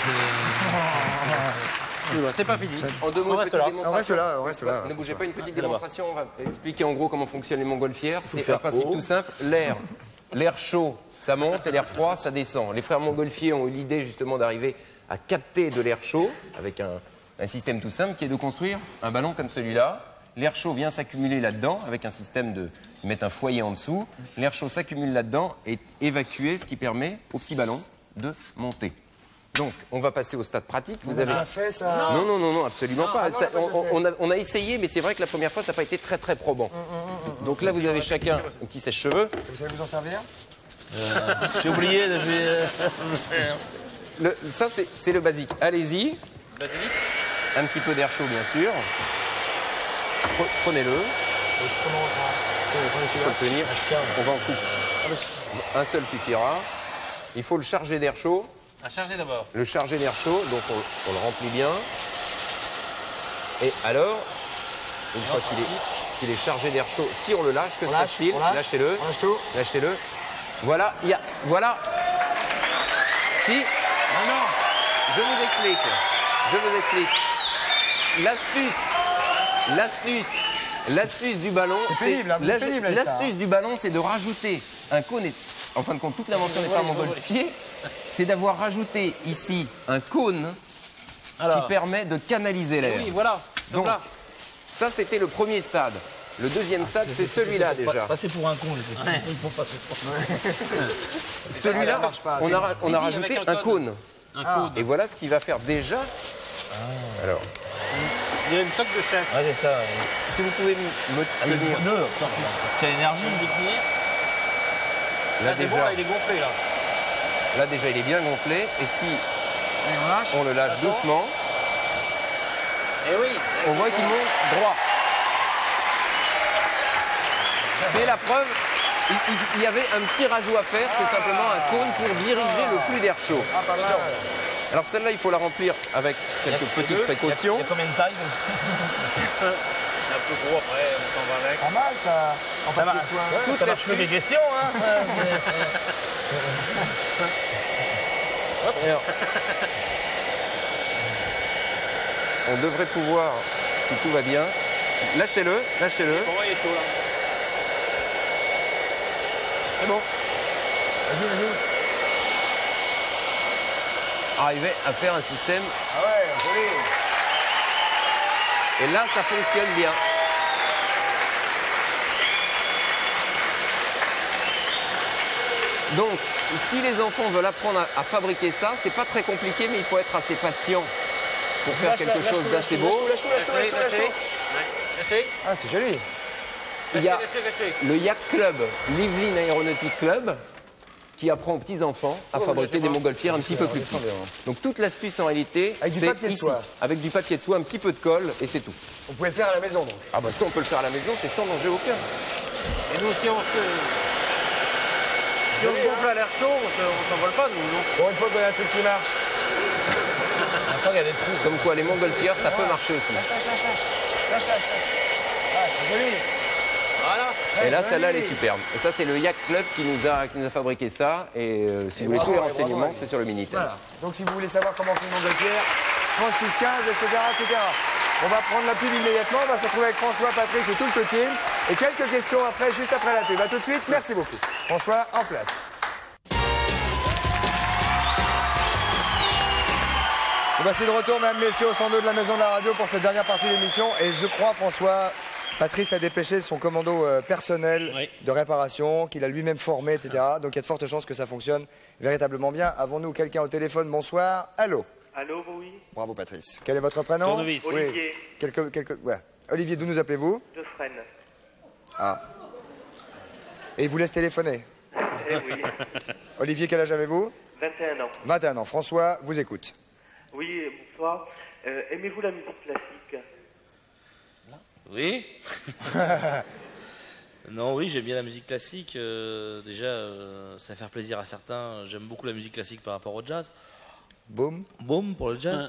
monde. C'est pas fini. En deux mots, On une reste petite là. démonstration. On reste là. Ne bougez pas, une petite démonstration. On va expliquer en gros comment fonctionnent les montgolfières. C'est un principe tout simple. L'air chaud, ça monte et l'air froid, ça descend. Les frères montgolfiers ont eu l'idée justement d'arriver à capter de l'air chaud avec un système tout simple qui est de construire un ballon comme celui-là l'air chaud vient s'accumuler là-dedans avec un système de mettre un foyer en dessous. L'air chaud s'accumule là-dedans et est évacué, ce qui permet au petit ballon de monter. Donc, on va passer au stade pratique. Vous avez déjà fait ça? Non, non, non, non, absolument pas. non, Ça, on a on a essayé, mais c'est vrai que la première fois, ça n'a pas été très très probant. Donc là, vous avez chacun un petit sèche-cheveux. Vous savez vous en servir? J'ai oublié de Ça, c'est le basique. Allez-y. Un petit peu d'air chaud, bien sûr. Prenez-le. Il faut le tenir. On va en couper. Un seul suffira. Il faut le charger d'air chaud. À charger d'abord. Le charger d'air chaud, donc on le remplit bien. Et alors, une fois qu'il est chargé d'air chaud, si on le lâche, que se passe-t-il? Lâchez-le. Lâchez-le. Voilà, voilà. Si. Non. Je vous explique. L'astuce du ballon, l'astuce du ballon, c'est de rajouter un cône. En fin de compte, toute l'invention des femmes montgolfiers, c'est d'avoir rajouté ici un cône qui permet de canaliser l'air. Oui, voilà. Donc là. Ça, c'était le premier stade. Le deuxième stade, c'est celui-là déjà. Passer pour un con, Celui-là, on a rajouté un cône. Et voilà ce qu'il va faire déjà. Alors. Il y a une toque de chef. Ouais, c'est ça. Si vous pouvez me tenir. Quelle énergie. Là, c'est bon, là, il est gonflé, là. Là, déjà, il est bien gonflé. Et si on le lâche doucement, on voit qu'il monte droit. C'est la preuve. Il y avait un petit rajout à faire, c'est simplement un cône pour diriger le flux d'air chaud. Alors celle-là, il faut la remplir avec quelques petites précautions. Il y a combien de tailles? C'est un peu gros après, on s'en va avec. Pas mal ça. Ça marche. Ça marche que des questions, hein. Alors, on devrait pouvoir, si tout va bien, lâchez-le. Pour moi, il est chaud là. C'est bon. Vas-y. Arriver à faire un système. Ah ouais, joli. Et là, ça fonctionne bien. Donc, si les enfants veulent apprendre à fabriquer ça, c'est pas très compliqué, mais il faut être assez patient pour faire quelque chose d'assez beau. Lâchez. Ah, c'est joli. Il y a le Yacht Club, l'Yvelines Aeronautic Club, qui apprend aux petits-enfants à fabriquer des montgolfières un petit peu plus petites. Donc toute l'astuce en réalité, c'est ici, avec du papier de soie, un petit peu de colle, et c'est tout. Vous pouvez le faire à la maison donc. Ah bah ça on peut le faire à la maison, c'est sans danger aucun. Et nous, si on se gonfle à l'air chaud, on s'envole pas, nous, non? Pour une fois qu'on a un truc qui marche. Attends, il y a des trous. Comme quoi les montgolfières, ça peut marcher aussi. Lâche. Ah, c'est joli. Voilà. Et là, celle-là, elle est superbe. Et ça, c'est le Yacht Club qui nous a fabriqué ça. Et si vous voulez tous les renseignements, c'est sur le Minitel. Voilà. Donc si vous voulez savoir comment on fait une montgolfière, 36 15, etc., etc. On va prendre la pub immédiatement. On va se retrouver avec François, Patrice et tout le team. Et quelques questions après, juste après la pub. A tout de suite. Merci beaucoup. François, en place. Et voici de retour, mesdames, messieurs, au 102 de la Maison de la Radio pour cette dernière partie d'émission. Et je crois, François, Patrice a dépêché son commando personnel de réparation, qu'il a lui-même formé, etc. Donc il y a de fortes chances que ça fonctionne véritablement bien. Avons-nous quelqu'un au téléphone? Bonsoir. Allô? Allô, oui. Bravo, Patrice. Quel est votre prénom? Tournevis. Olivier. Ouais. Olivier, d'où nous appelez-vous? De Fresnes. Ah. Et il vous laisse téléphoner? Eh oui. Olivier, quel âge avez-vous? 21 ans. 21 ans. François, vous écoute. Oui, bonsoir. Aimez-vous la musique classique? Oui. Non, oui, j'aime bien la musique classique. Déjà, ça va faire plaisir à certains. J'aime beaucoup la musique classique par rapport au jazz. Boum. Boum pour le jazz.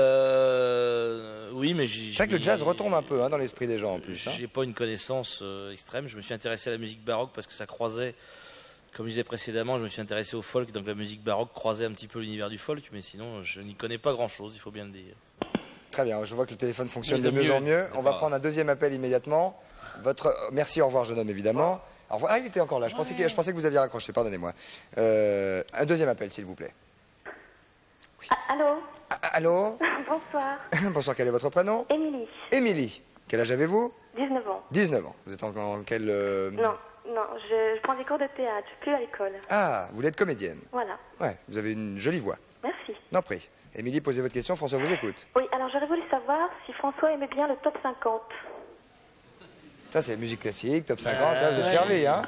Oui, mais C'est vrai que le jazz retombe un peu dans l'esprit des gens en plus. J'ai pas une connaissance extrême. Je me suis intéressé à la musique baroque parce que ça croisait, comme je disais précédemment, je me suis intéressé au folk. Donc la musique baroque croisait un petit peu l'univers du folk. Mais sinon, je n'y connais pas grand-chose, il faut bien le dire. Très bien, je vois que le téléphone fonctionne de mieux en mieux. On va prendre un deuxième appel immédiatement. Merci, au revoir, jeune homme, évidemment. Au revoir. Ah, il était encore là. Je pensais que vous aviez raccroché, pardonnez-moi. Un deuxième appel, s'il vous plaît. Oui. Allô? Allô? Bonsoir. Bonsoir, quel est votre prénom? Émilie. Émilie. Quel âge avez-vous? 19 ans. 19 ans. Vous êtes en quel... Non, je prends des cours de théâtre, je suis plus à l'école. Ah, vous voulez être comédienne. Voilà. Ouais, vous avez une jolie voix. Merci. Non, prie. Émilie, posez votre question, François vous écoute. Oui, alors j'aurais voulu savoir si François aimait bien le top 50. Ça, c'est musique classique, top 50, ça, vous êtes servi, hein?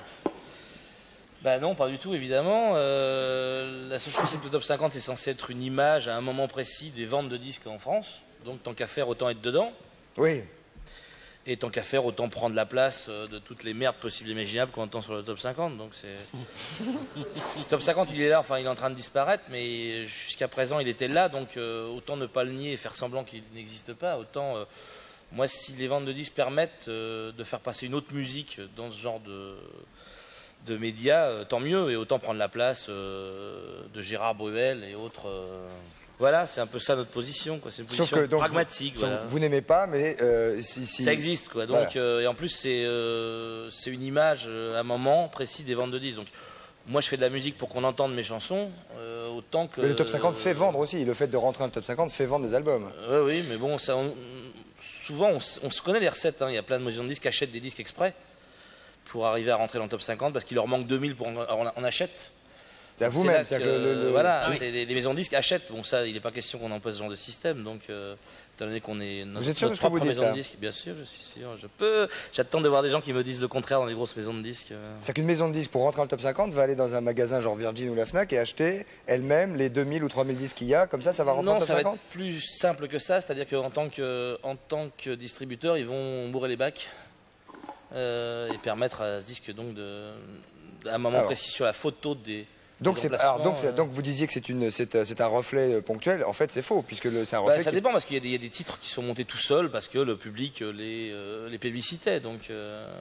Bah non, pas du tout, évidemment. La seule chose, c'est que le top 50 est censé être une image à un moment précis des ventes de disques en France. Donc, tant qu'à faire, autant être dedans. Oui. Et tant qu'à faire, autant prendre la place de toutes les merdes possibles et imaginables qu'on entend sur le top 50. Donc, c'est... Le top 50, il est là, enfin, il est en train de disparaître, mais jusqu'à présent, il était là. Donc, autant ne pas le nier et faire semblant qu'il n'existe pas. Autant, moi, si les ventes de disques permettent de faire passer une autre musique dans ce genre de médias, tant mieux, et autant prendre la place de Gérard Bruel et autres. Voilà, c'est un peu ça notre position, quoi. C'est une position pragmatique. Voilà. Vous n'aimez pas, mais si... Ça existe, quoi. Donc, voilà. Et en plus, c'est une image à un moment précis des ventes de disques. Donc, moi, je fais de la musique pour qu'on entende mes chansons, autant que... Mais le top 50 fait vendre aussi. Le fait de rentrer dans le top 50 fait vendre des albums. Oui, mais bon, ça, souvent, on se connaît les recettes. Hein. Il y a plein de maisons de disques qui achètent des disques exprès pour arriver à rentrer dans le top 50 parce qu'il leur manque 2000 pour on achète. C'est à vous-même. Voilà, les maisons de disques achètent. Bon, ça, il n'est pas question qu'on emploie ce genre de système. Donc, étant donné qu'on est notre propre maison de disques, bien sûr, je suis sûr. J'attends de voir des gens qui me disent le contraire dans les grosses maisons de disques. C'est qu'une maison de disques, pour rentrer dans le top 50, va aller dans un magasin genre Virgin ou la Fnac et acheter elle-même les 2000 ou 3000 disques qu'il y a. Comme ça va rentrer dans le top 50. Non, ça va être plus simple que ça. C'est-à-dire qu'en tant que distributeur, ils vont bourrer les bacs. Et permettre à ce disque donc à un moment précis sur la photo des donc vous disiez que c'est un reflet ponctuel. En fait, c'est faux puisque c'est un reflet. Ça dépend parce qu'il y a des titres qui sont montés tout seuls parce que le public les plébiscitait. Donc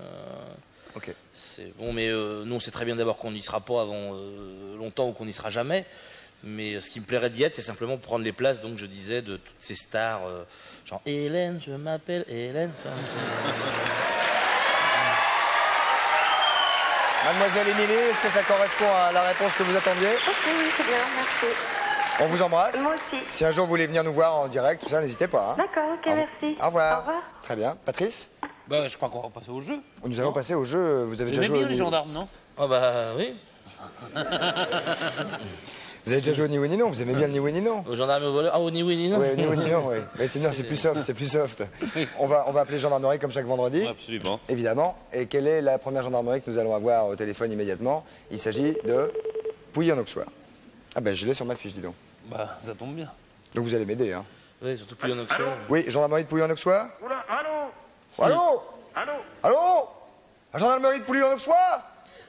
ok. C'est bon, mais nous on sait très bien d'abord qu'on n'y sera pas avant longtemps ou qu'on n'y sera jamais. Mais ce qui me plairait d'y être, c'est simplement prendre les places, donc je disais, de toutes ces stars, genre Hélène, je m'appelle Hélène. Mademoiselle Émilie, est-ce que ça correspond à la réponse que vous attendiez? Ok, oui, c'est bien, merci. On vous embrasse. Moi aussi. Si un jour vous voulez venir nous voir en direct, tout ça, n'hésitez pas. Hein. D'accord, ok, merci. Au revoir. Au revoir. Très bien. Patrice? Je crois qu'on va passer au jeu. Nous allons passer au jeu. Vous avez déjà joué bien les gendarmes, non? Ah bah oui. Vous avez déjà joué au ni oui ni non, vous aimez bien le ni oui ni non? Au gendarme au voleur, au ni oui ni non. Oui, au ni oui ni non, oui. Mais sinon, c'est plus soft, c'est plus soft. On va appeler gendarmerie comme chaque vendredi. Absolument. Évidemment. Et quelle est la première gendarmerie que nous allons avoir au téléphone immédiatement? Il s'agit de Pouilly-en-Auxois. Ah ben, je l'ai sur ma fiche, dis donc. Bah, ça tombe bien. Donc vous allez m'aider, hein? Oui, surtout Pouilly-en-Auxois. Oui, gendarmerie de Pouilly-en-Auxois? Oula, allô? Allô? Allô? Allô? La gendarmerie de Pouilly-en-Auxois?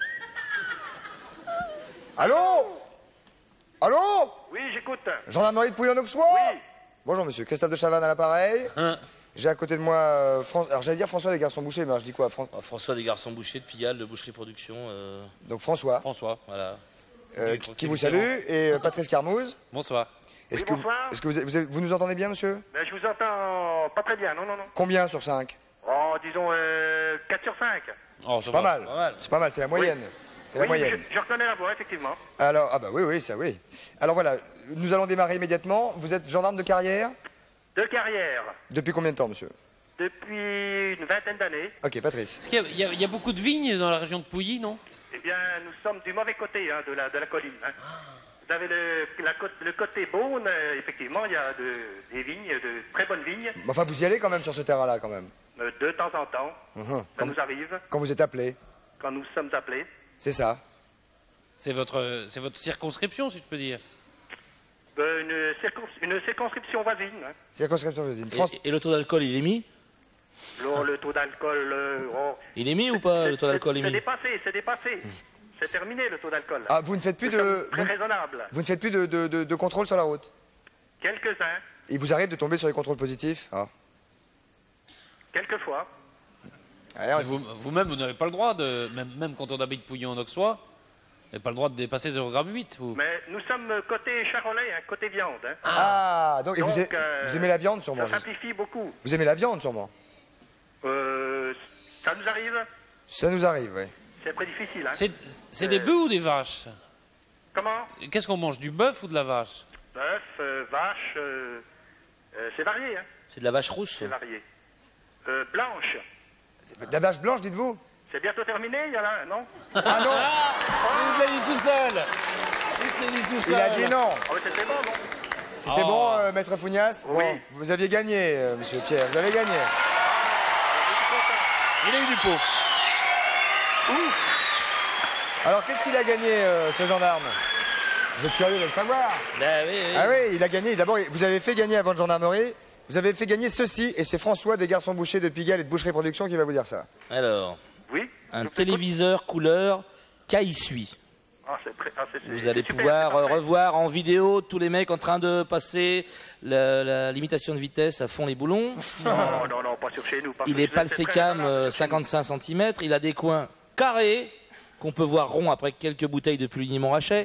Allô? Allô? Oui, j'écoute. Gendarmerie de Pouilly-en-Auxois? Oui. Bonjour monsieur, Christophe de Chavannes à l'appareil. J'ai à côté de moi, alors j'allais dire François des Garçons Bouchers, mais alors je dis quoi? François des Garçons Bouchers de Pigalle, de Boucherie Production. Donc François. François. Voilà. Qui vous salue, et Patrice Carmouze. Bonsoir. Bonsoir. Est-ce que vous nous entendez bien, monsieur? Ben, je vous entends pas très bien, non. Combien sur 5? Oh, disons 4 sur 5. Oh, c'est pas mal. C'est pas mal, c'est la moyenne. C'est la moyenne. Je reconnais la voix, effectivement. Alors, ah bah oui, ça oui. Alors voilà, nous allons démarrer immédiatement. Vous êtes gendarme de carrière? De carrière. Depuis combien de temps, monsieur? Depuis une vingtaine d'années. Ok, Patrice. Est-ce qu'il y a beaucoup de vignes dans la région de Pouilly, non? Eh bien, nous sommes du mauvais côté de la colline. Hein. Vous avez le côté Beaune, effectivement, il y a des vignes, de très bonnes vignes. Enfin, vous y allez quand même sur ce terrain-là, quand même? De temps en temps. Ça nous arrive. Quand vous êtes appelé? Quand nous sommes appelés. C'est ça. C'est votre circonscription, si je peux dire. Une circonscription voisine. Hein. Circonscription voisine. Et le taux d'alcool, il est mis? Le taux d'alcool... Il est mis ou pas, le taux d'alcool est mis? C'est dépassé. C'est terminé, le taux d'alcool. Ah, vous ne faites plus très raisonnable. Vous ne faites plus de contrôle sur la route? Quelques-uns. Il vous arrive de tomber sur les contrôles positifs? Quelquefois. Vous-même, vous n'avez pas le droit de... Même quand on habite Pouilly-en-Auxois, vous n'avez pas le droit de dépasser 0,8 g, vous. Mais nous sommes côté charolais, côté viande. Hein. Ah, donc vous aimez la viande, sûrement? Ça simplifie beaucoup. Vous aimez la viande, sûrement? Ça nous arrive? Ça nous arrive, oui. C'est très difficile. Hein. C'est des bœufs ou des vaches? Comment? Qu'est-ce qu'on mange, du bœuf ou de la vache? Bœuf, vache, c'est varié. Hein. C'est de la vache rousse? C'est varié. Blanche. La vache blanche, dites-vous? C'est bientôt terminé, il y en a un, non? Ah non! Il l'a dit tout seul. Il l'a dit tout seul. Il a dit non. Ah oui, c'était bon, non? C'était bon, Maître Fougnas? Oui. Bon, vous aviez gagné, Monsieur Pierre, vous avez gagné. Il a eu du pot. Alors, qu'est-ce qu'il a gagné, ce gendarme? Vous êtes curieux de le savoir? Ben oui, oui. Ah oui, il a gagné. D'abord, vous avez fait gagner à votre gendarmerie, vous avez fait gagner ceci, et c'est François des Garçons Bouchers de Pigalle et de Boucherie Production qui va vous dire ça. Alors, Oui. un téléviseur couleur Kaisui. Ah, c'est Vous allez super, pouvoir c'est parfait. revoir en vidéo tous les mecs en train de passer la limitation de vitesse à fond les boulons. Non, pas sur chez nous. Il est Palsecam 55 cm, il a des coins carrés qu'on peut voir ronds après quelques bouteilles de Puligny Montrachet.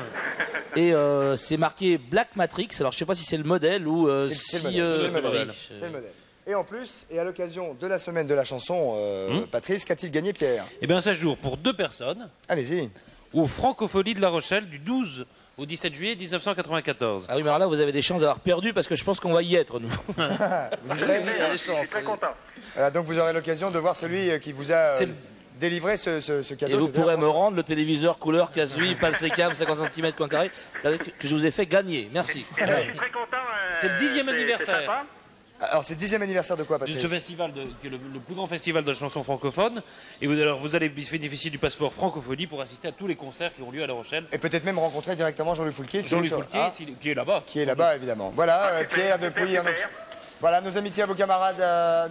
Et c'est marqué Black Matrix. Alors je sais pas si c'est le modèle ou C'est si le modèle. oui, C'est le modèle. Et en plus, et à l'occasion de la semaine de la chanson, Patrice, qu'a-t-il gagné, Pierre? Eh bien, ça joue pour 2 personnes. Allez-y. Aux Francopholies de La Rochelle du 12 au 17 juillet 1994. Ah oui, mais alors là, vous avez des chances d'avoir perdu parce que je pense qu'on va y être, nous. Vous y serez? Vous avez des Je suis chances. très content. Voilà, donc vous aurez l'occasion de voir celui qui vous a délivré ce cadeau. Et vous c'est-à-dire pourrez me François. rendre le téléviseur couleur Kaisui Palsecam 50 cm coin carré que je vous ai fait gagner. Merci. Je suis très content. C'est le 10e c'est anniversaire. sympa. Alors, c'est le 10e anniversaire de quoi, De Patrice? ce festival, qui est le plus grand festival de la chanson francophone. Et vous allez bénéficier du passeport Francophonie pour assister à tous les concerts qui ont lieu à La Rochelle. Et peut-être même rencontrer directement Jean-Louis Foulquier. Jean-Louis Foulquier, qui est là-bas. Qui est là-bas, évidemment. Voilà, Pierre de Pouilly-en-Auxois. super. Voilà, nos amitiés à vos camarades,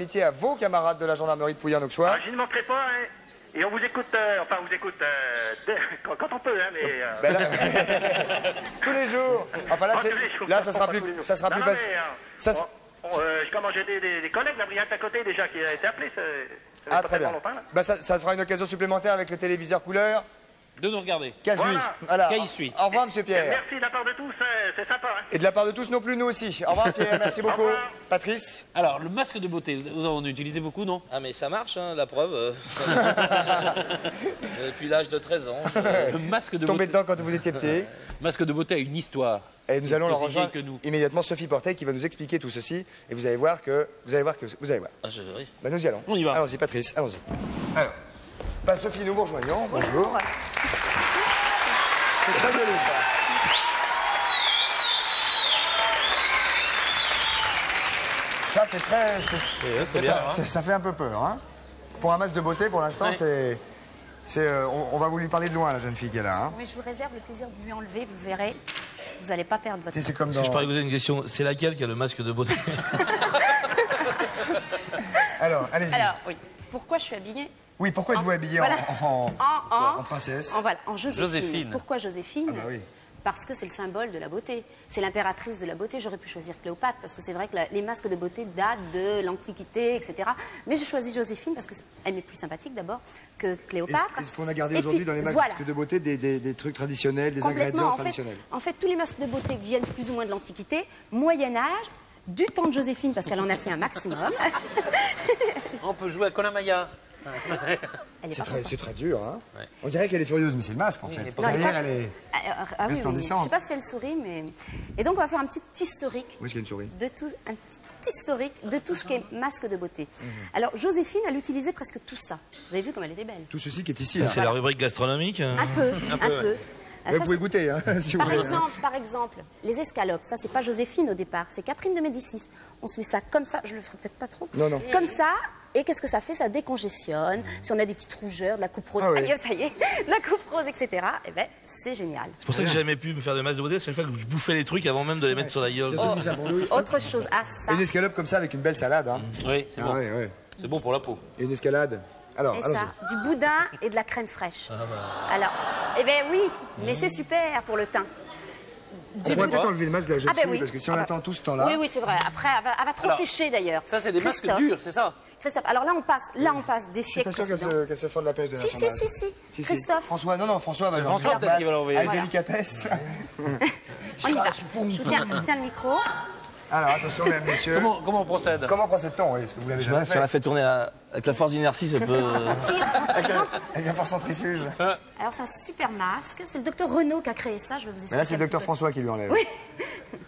de la gendarmerie de Pouilly-en-Auxois. Ah, je ne manquerai pas, hein. Et on vous écoute, enfin on vous écoute quand on peut, hein, mais... Ben là, tous les jours. Enfin là, Ah, tous les jours, là ça sera pas plus, tous les jours. ça sera Non, plus non, facile. mais, Ça, comment j'ai des collègues, la brillante à côté déjà qui a été appelée, ça fait ah pas très bien. tellement longtemps, là. Ben, ça fera une occasion supplémentaire avec le téléviseur couleur. De nous regarder. Kaisui. Voilà. Kaisui. Au revoir, Monsieur Pierre. Merci de la part de tous, c'est sympa. Hein. Et de la part de tous non plus, nous aussi. Au revoir, Pierre. Merci beaucoup. revoir. Patrice. Alors, le masque de beauté, vous en utilisez beaucoup, non? Ah mais ça marche, hein, la preuve. Depuis l'âge de 13 ans. Le masque de Tombé beauté. dedans quand vous étiez petit. Masque de beauté a une histoire. Et nous allons leur Aussi vieille rejoindre que nous. immédiatement Sophie Portet qui va nous expliquer tout ceci. Et vous allez voir. Ah, oui. Ben, nous y allons. On y va. Allons-y, Patrice, allons-y. Alors, ben, Sophie, nous vous rejoignons. Bonjour. C'est très joli, ça. Ça, c'est très... ça fait un peu peur, hein. Pour un masque de beauté, pour l'instant, Ouais. on va vous lui parler de loin, la jeune fille qui est là, hein. Mais je vous réserve le plaisir de lui enlever, vous verrez. Vous n'allez pas perdre votre Tu sais, c'est comme Est-ce que je dans... pourrais vous poser une question? C'est laquelle qui a le masque de beauté? Alors, allez-y. Alors, oui. Pourquoi je suis habillée Oui, pourquoi êtes-vous habillée Voilà. en princesse? En Joséphine. Joséphine. Pourquoi Joséphine? Ah bah oui. Parce que c'est le symbole de la beauté. C'est l'impératrice de la beauté. J'aurais pu choisir Cléopâtre, parce que c'est vrai que les masques de beauté datent de l'Antiquité, etc. Mais j'ai choisi Joséphine parce qu'elle m'est plus sympathique d'abord que Cléopâtre. Est-ce qu'on a gardé Et aujourd'hui puis, dans les masques voilà. de beauté des trucs traditionnels, des Complètement. ingrédients En traditionnels? en fait, tous les masques de beauté viennent plus ou moins de l'Antiquité, Moyen-Âge, du temps de Joséphine, parce qu'elle en a fait un maximum. On peut jouer à Colin Maillard. Elle est C'est pas très, très dur, hein. Ouais. On dirait qu'elle est furieuse, mais c'est le masque, en fait. Non, elle est Derrière, pas- elle est... Ah oui, resplendissante. je ne sais pas si elle sourit, mais... Et donc, on va faire un petit historique Où est-ce qu'il y a une souris? de tout, un petit historique de tout ce qui est masque de beauté. Alors, Joséphine, elle utilisait presque tout ça. Vous avez vu comme elle était belle? Tout ceci qui est ici, là. C'est la rubrique gastronomique. Un peu, un peu. Ah, Vous ça, pouvez goûter, hein, si vous Par voulez. par exemple, les escalopes, ça c'est pas Joséphine au départ, c'est Catherine de Médicis. On se met ça comme ça, je le ferai peut-être pas trop. Non, non. Comme ça, et qu'est-ce que ça fait? Ça décongestionne. Si on a des petites rougeurs, de la coupe rose, Ah oui. aïe, ça y est, de la coupe rose, etc. Eh ben, c'est génial. C'est pour ça que j'ai jamais pu me faire de masque de beauté, c'est le fait que je bouffais les trucs avant même de les mettre sur la gueule. C'est aussi ça pour nous. Autre chose, ah ça. Une escalope comme ça avec une belle salade, hein. Oui, c'est Ah bon. ouais, ouais. C'est bon pour la peau. Et une escalade. Alors, Et allons-y. ça, du boudin et de la crème fraîche. Alors, eh ben oui, mais c'est super pour le teint. On pourrait peut-être enlever le masque de la jeune Ah ben fille, oui. parce que si on Ah bah. attend tout ce temps-là... Oui, oui, c'est vrai. Après, elle va trop Alors, sécher d'ailleurs. Ça, c'est des masques Christophe. durs, c'est ça? Christophe, alors là, on passe des Je suis siècles pas sûr précédents. qu'elle se fende la pêche de la Si, sondage. si. Christophe. François, non, François va lui François, enlever peut-être sa qu'il va place l'enlever. avec Voilà. délicatesse. On y va. Je vous tiens le micro. Alors, attention, mesdames, messieurs. Comment on procède? Comment procède-t-on? Oui, est-ce que vous l'avez jamais Si on la fait? fait tourner avec la force d'inertie, ça peut... On tire Avec la force centrifuge. Alors, c'est un super masque. C'est le docteur Renaud qui a créé ça, je vais vous expliquer. Mais là, c'est le un docteur petit peu. François qui lui enlève. Oui.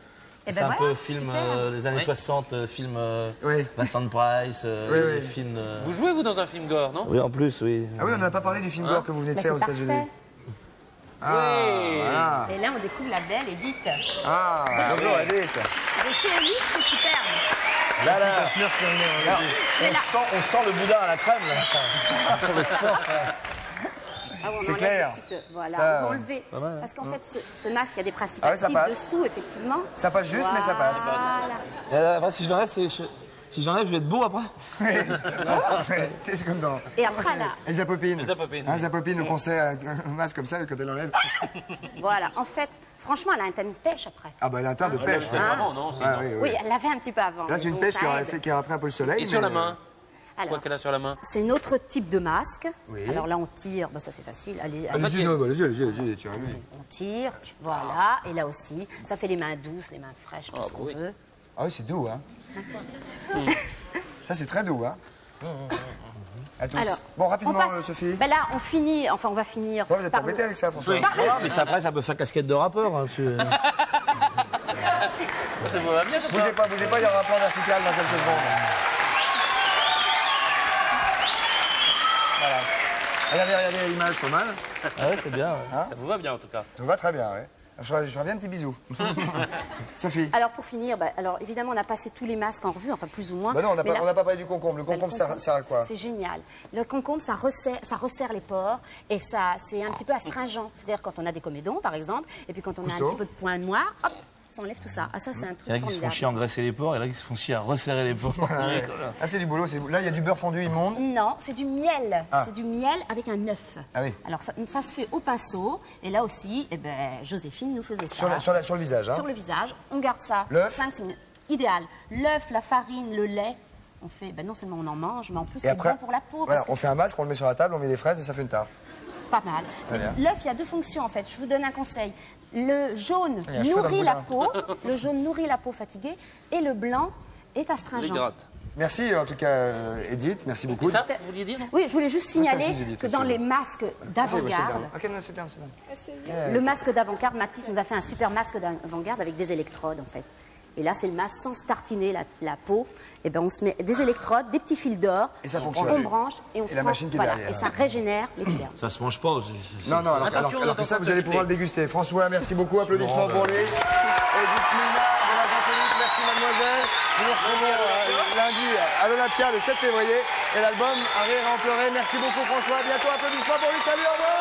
Eh fait ben un voilà, peu film super. des années 60, film Oui. Vincent Price, Oui, des oui. films... Vous jouez, vous, dans un film gore, non? Oui, en plus, oui. Ah oui, on n'a pas parlé du film gore que vous venez de Bah, faire aux c'est États-Unis. parfait. Ah, voilà. Et là, on découvre la belle Edith. Ah, bonjour Edith. De chez Elite, c'est super. Là, là, Schmerz, là, on sent le boudin à la crème, là. On le sent. Ah, on C'est enlève clair. les petites- voilà, Ça, on va enlever. pas mal, hein. Parce qu'en fait, ce masque, il y a des principes Ah oui, ça actifs passe. dessous, effectivement. Ça passe juste, mais ça passe. Voilà. Et là, après, si je l'enlève, si j'enlève, je vais être beau après. C'est comme dans... Et après, là, Elsa Popine. Elsa Popine. Hein, Elsa Popine, au concert, un masque comme ça, quand elle l'enlève. voilà. En fait, franchement, elle a un teint de pêche après. Ah bah elle a un teint de pêche. Mais ouais. vraiment, non, c'est Ah, non. oui, Oui, elle l'avait un petit peu avant. Là, c'est une donc pêche ça aide. qui a pris un peu le soleil. Et sur la mais, main? Alors, Quoi qu'elle a sur la main? c'est un autre type de masque. Oui. Alors là, on tire. Bah, ça, c'est facile. Allez, Allez-y, non, bah, allez-y, tu arrives. on tire. Voilà. Et là aussi, ça fait les mains douces, les mains fraîches, tout ce qu'on veut. Ah oui, c'est doux, hein. Ça, c'est très doux, hein. À tous. Alors, Bon, on rapidement, passe- Sophie. Ben là, on finit. Enfin, on va finir. Toi, vous êtes pas par le- embêté avec ça, François. Non, mais ça, après, ça peut faire casquette de rappeur. Hein, Ça vous va bien, comme ça? Bougez pas, il y aura un plan vertical dans quelques secondes. Voilà. Regardez l'image, pas mal. Ah ouais, c'est bien. Hein Ça vous va bien, en tout cas. Ça vous va très bien, ouais. Je ferai bien un petit bisou. Sophie. Alors, pour finir, ben, alors, évidemment, on a passé tous les masques en revue, enfin, plus ou moins. Bah non, Mais là- on n'a pas parlé du concombre. Le Ben, concombre, sert à quoi? C'est génial. Le concombre, ça resserre les pores et ça, c'est un petit peu astringent. C'est-à-dire quand on a des comédons, par exemple, et puis quand on a Cousteau. un petit peu de points noirs, hop, ça enlève tout ça. Ah, ça, c'est un truc Il y en a qui se font formidable. chier à engraisser les porcs, et là qui se font chier à resserrer les porcs. Ah, c'est du boulot. Là, il y a du beurre fondu immonde. Non, c'est du miel. Ah. C'est du miel avec un œuf. Ah oui. Alors, ça se fait au pinceau. Et là aussi, eh ben, Joséphine nous faisait ça. Sur le visage, hein. Sur le visage. On garde ça. L'œuf. 5 minutes. Idéal. L'œuf, la farine, le lait. On fait, ben, non seulement on en mange, mais en plus, Et c'est après, bon pour la peau. voilà, parce on fait un masque, on le met sur la table, on met des fraises et ça fait une tarte. que- Pas mal. Très bien. L'œuf, il y a deux fonctions, en fait. Je vous donne un conseil. Le jaune Il y a un cheveu dans le nourrit la boudin. peau. Le jaune nourrit la peau fatiguée. Et le blanc est astringent. Merci en tout cas, Edith. Merci beaucoup. Ça, vous vouliez dire? Oui, je voulais juste Ah, ça, signaler j'ai dit, que tout dans ça. les masques d'avant-garde, Ok, non, c'est bien, c'est bien. le masque d'avant-garde, Mathis nous a fait un super masque d'avant-garde avec des électrodes, en fait. Et là, c'est le masque sans se tartiner la peau. Et ben, on se met des électrodes, des petits fils d'or. Et ça fonctionne. On branche et on Et se la prend- machine qui est voilà, derrière. Et ça régénère l'épiderme. Ça se mange pas aussi. Non, alors Attention, que ça, attention, vous allez pouvoir le déguster. François, merci beaucoup. Applaudissements Bon, pour lui. Edith Mina de la Gantonique, merci mademoiselle. Nous nous retrouvons lundi à l'Olympia le 7 février. Et l'album À rire et en pleurer. Merci beaucoup François. À bientôt. Applaudissements pour lui. Salut, au revoir.